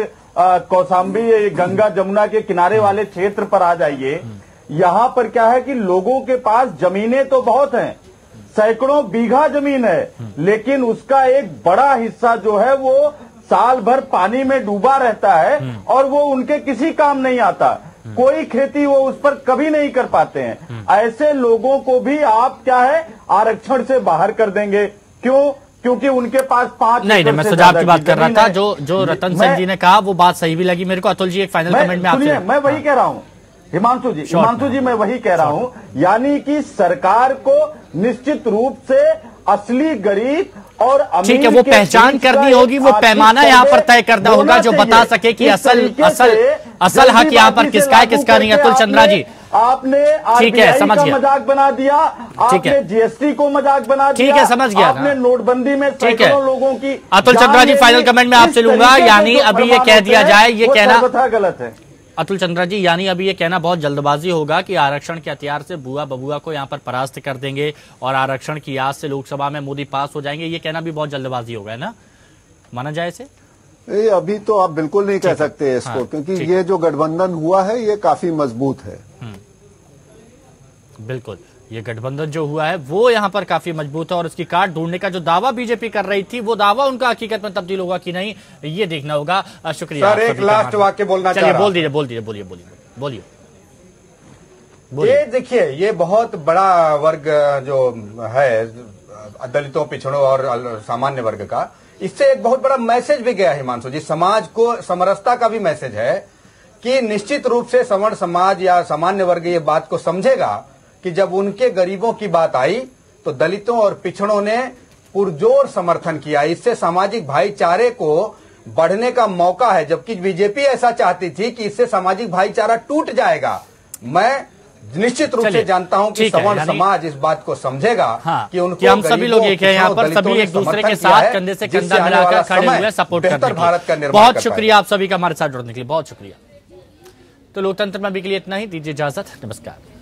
कौशाम्बी गंगा जमुना के किनारे वाले क्षेत्र पर आ जाइए। यहाँ पर क्या है कि लोगों के पास जमीनें तो बहुत हैं, सैकड़ों बीघा जमीन है, लेकिन उसका एक बड़ा हिस्सा जो है वो साल भर पानी में डूबा रहता है और वो उनके किसी काम नहीं आता। कोई खेती वो उस पर कभी नहीं कर पाते हैं। ऐसे लोगों को भी आप क्या है आरक्षण से बाहर कर देंगे। क्यों? क्योंकि उनके पास पांच नहीं नहीं मैं सुझाव की बात कर रहा था। जो जो रतन सिंह जी ने कहा वो बात सही भी लगी मेरे को। अतुल जी एक फाइनल कमेंट में आपसे, मैं वही कह रहा हूँ हिमांशु जी हिमांशु जी मैं वही कह रहा हूँ, यानी कि सरकार को निश्चित रूप से असली गरीब और अमीर, ठीक है, वो पहचान करनी होगी, वो पैमाना यहाँ पर तय करना होगा जो बता सके कि असल असल असल हक यहाँ पर किसका है किसका नहीं। अतुल चंद्रा जी आपने ठीक है समझ गया, मजाक बना दिया, आपने जीएसटी को मजाक बना दिया, ठीक है समझ गया, आपने नोटबंदी में सैकड़ों लोगों की। अतुल चंद्रा जी फाइनल कमेंट में आपसे लूंगा, यानी अभी ये कह दिया जाए, ये कहना गलत है अतुल चंद्रा जी, यानी अभी ये कहना बहुत जल्दबाजी होगा कि आरक्षण के हथियार से बुआ बबुआ को यहाँ पर परास्त कर देंगे और आरक्षण की याद से लोकसभा में मोदी पास हो जाएंगे, ये कहना भी बहुत जल्दबाजी होगा, है ना? माना जाए इसे? ये अभी तो आप बिल्कुल नहीं कह सकते इसको, हाँ, क्योंकि ये जो गठबंधन हुआ है ये काफी मजबूत है। बिल्कुल, ये गठबंधन जो हुआ है वो यहाँ पर काफी मजबूत है और इसकी काट ढूंढने का जो दावा बीजेपी कर रही थी वो दावा उनका हकीकत में तब्दील होगा कि नहीं, ये देखना होगा। शुक्रिया सर, एक लास्ट वाक्य बोलना चाहिए, बोल दीजिए बोल दीजिए बोलिए बोलिए बोलिए बोलिए। ये देखिए, ये बहुत बड़ा वर्ग जो है दलितों, पिछड़ों और सामान्य वर्ग का, इससे एक बहुत बड़ा मैसेज भी गया हिमांशु जी, समाज को समरसता का भी मैसेज है कि निश्चित रूप से सवर्ण समाज या सामान्य वर्ग ये बात को समझेगा कि जब उनके गरीबों की बात आई तो दलितों और पिछड़ों ने पुरजोर समर्थन किया। इससे सामाजिक भाईचारे को बढ़ने का मौका है, जबकि बीजेपी ऐसा चाहती थी कि इससे सामाजिक भाईचारा टूट जाएगा। मैं निश्चित रूप से जानता हूं कि सवर्ण समाज इस बात को समझेगा, हाँ, कि उनको हम सभी लोग एक हैं यहाँ पर, सभी एक दूसरे के साथ कंधे से कंधा मिलाकर खड़े हुए सपोर्ट करने के भारत का निर्माण। बहुत शुक्रिया आप सभी का हमारे साथ जुड़ने के लिए, बहुत शुक्रिया। तो लोकतंत्र में अभी के लिए इतना ही, दीजिए इजाजत, नमस्कार।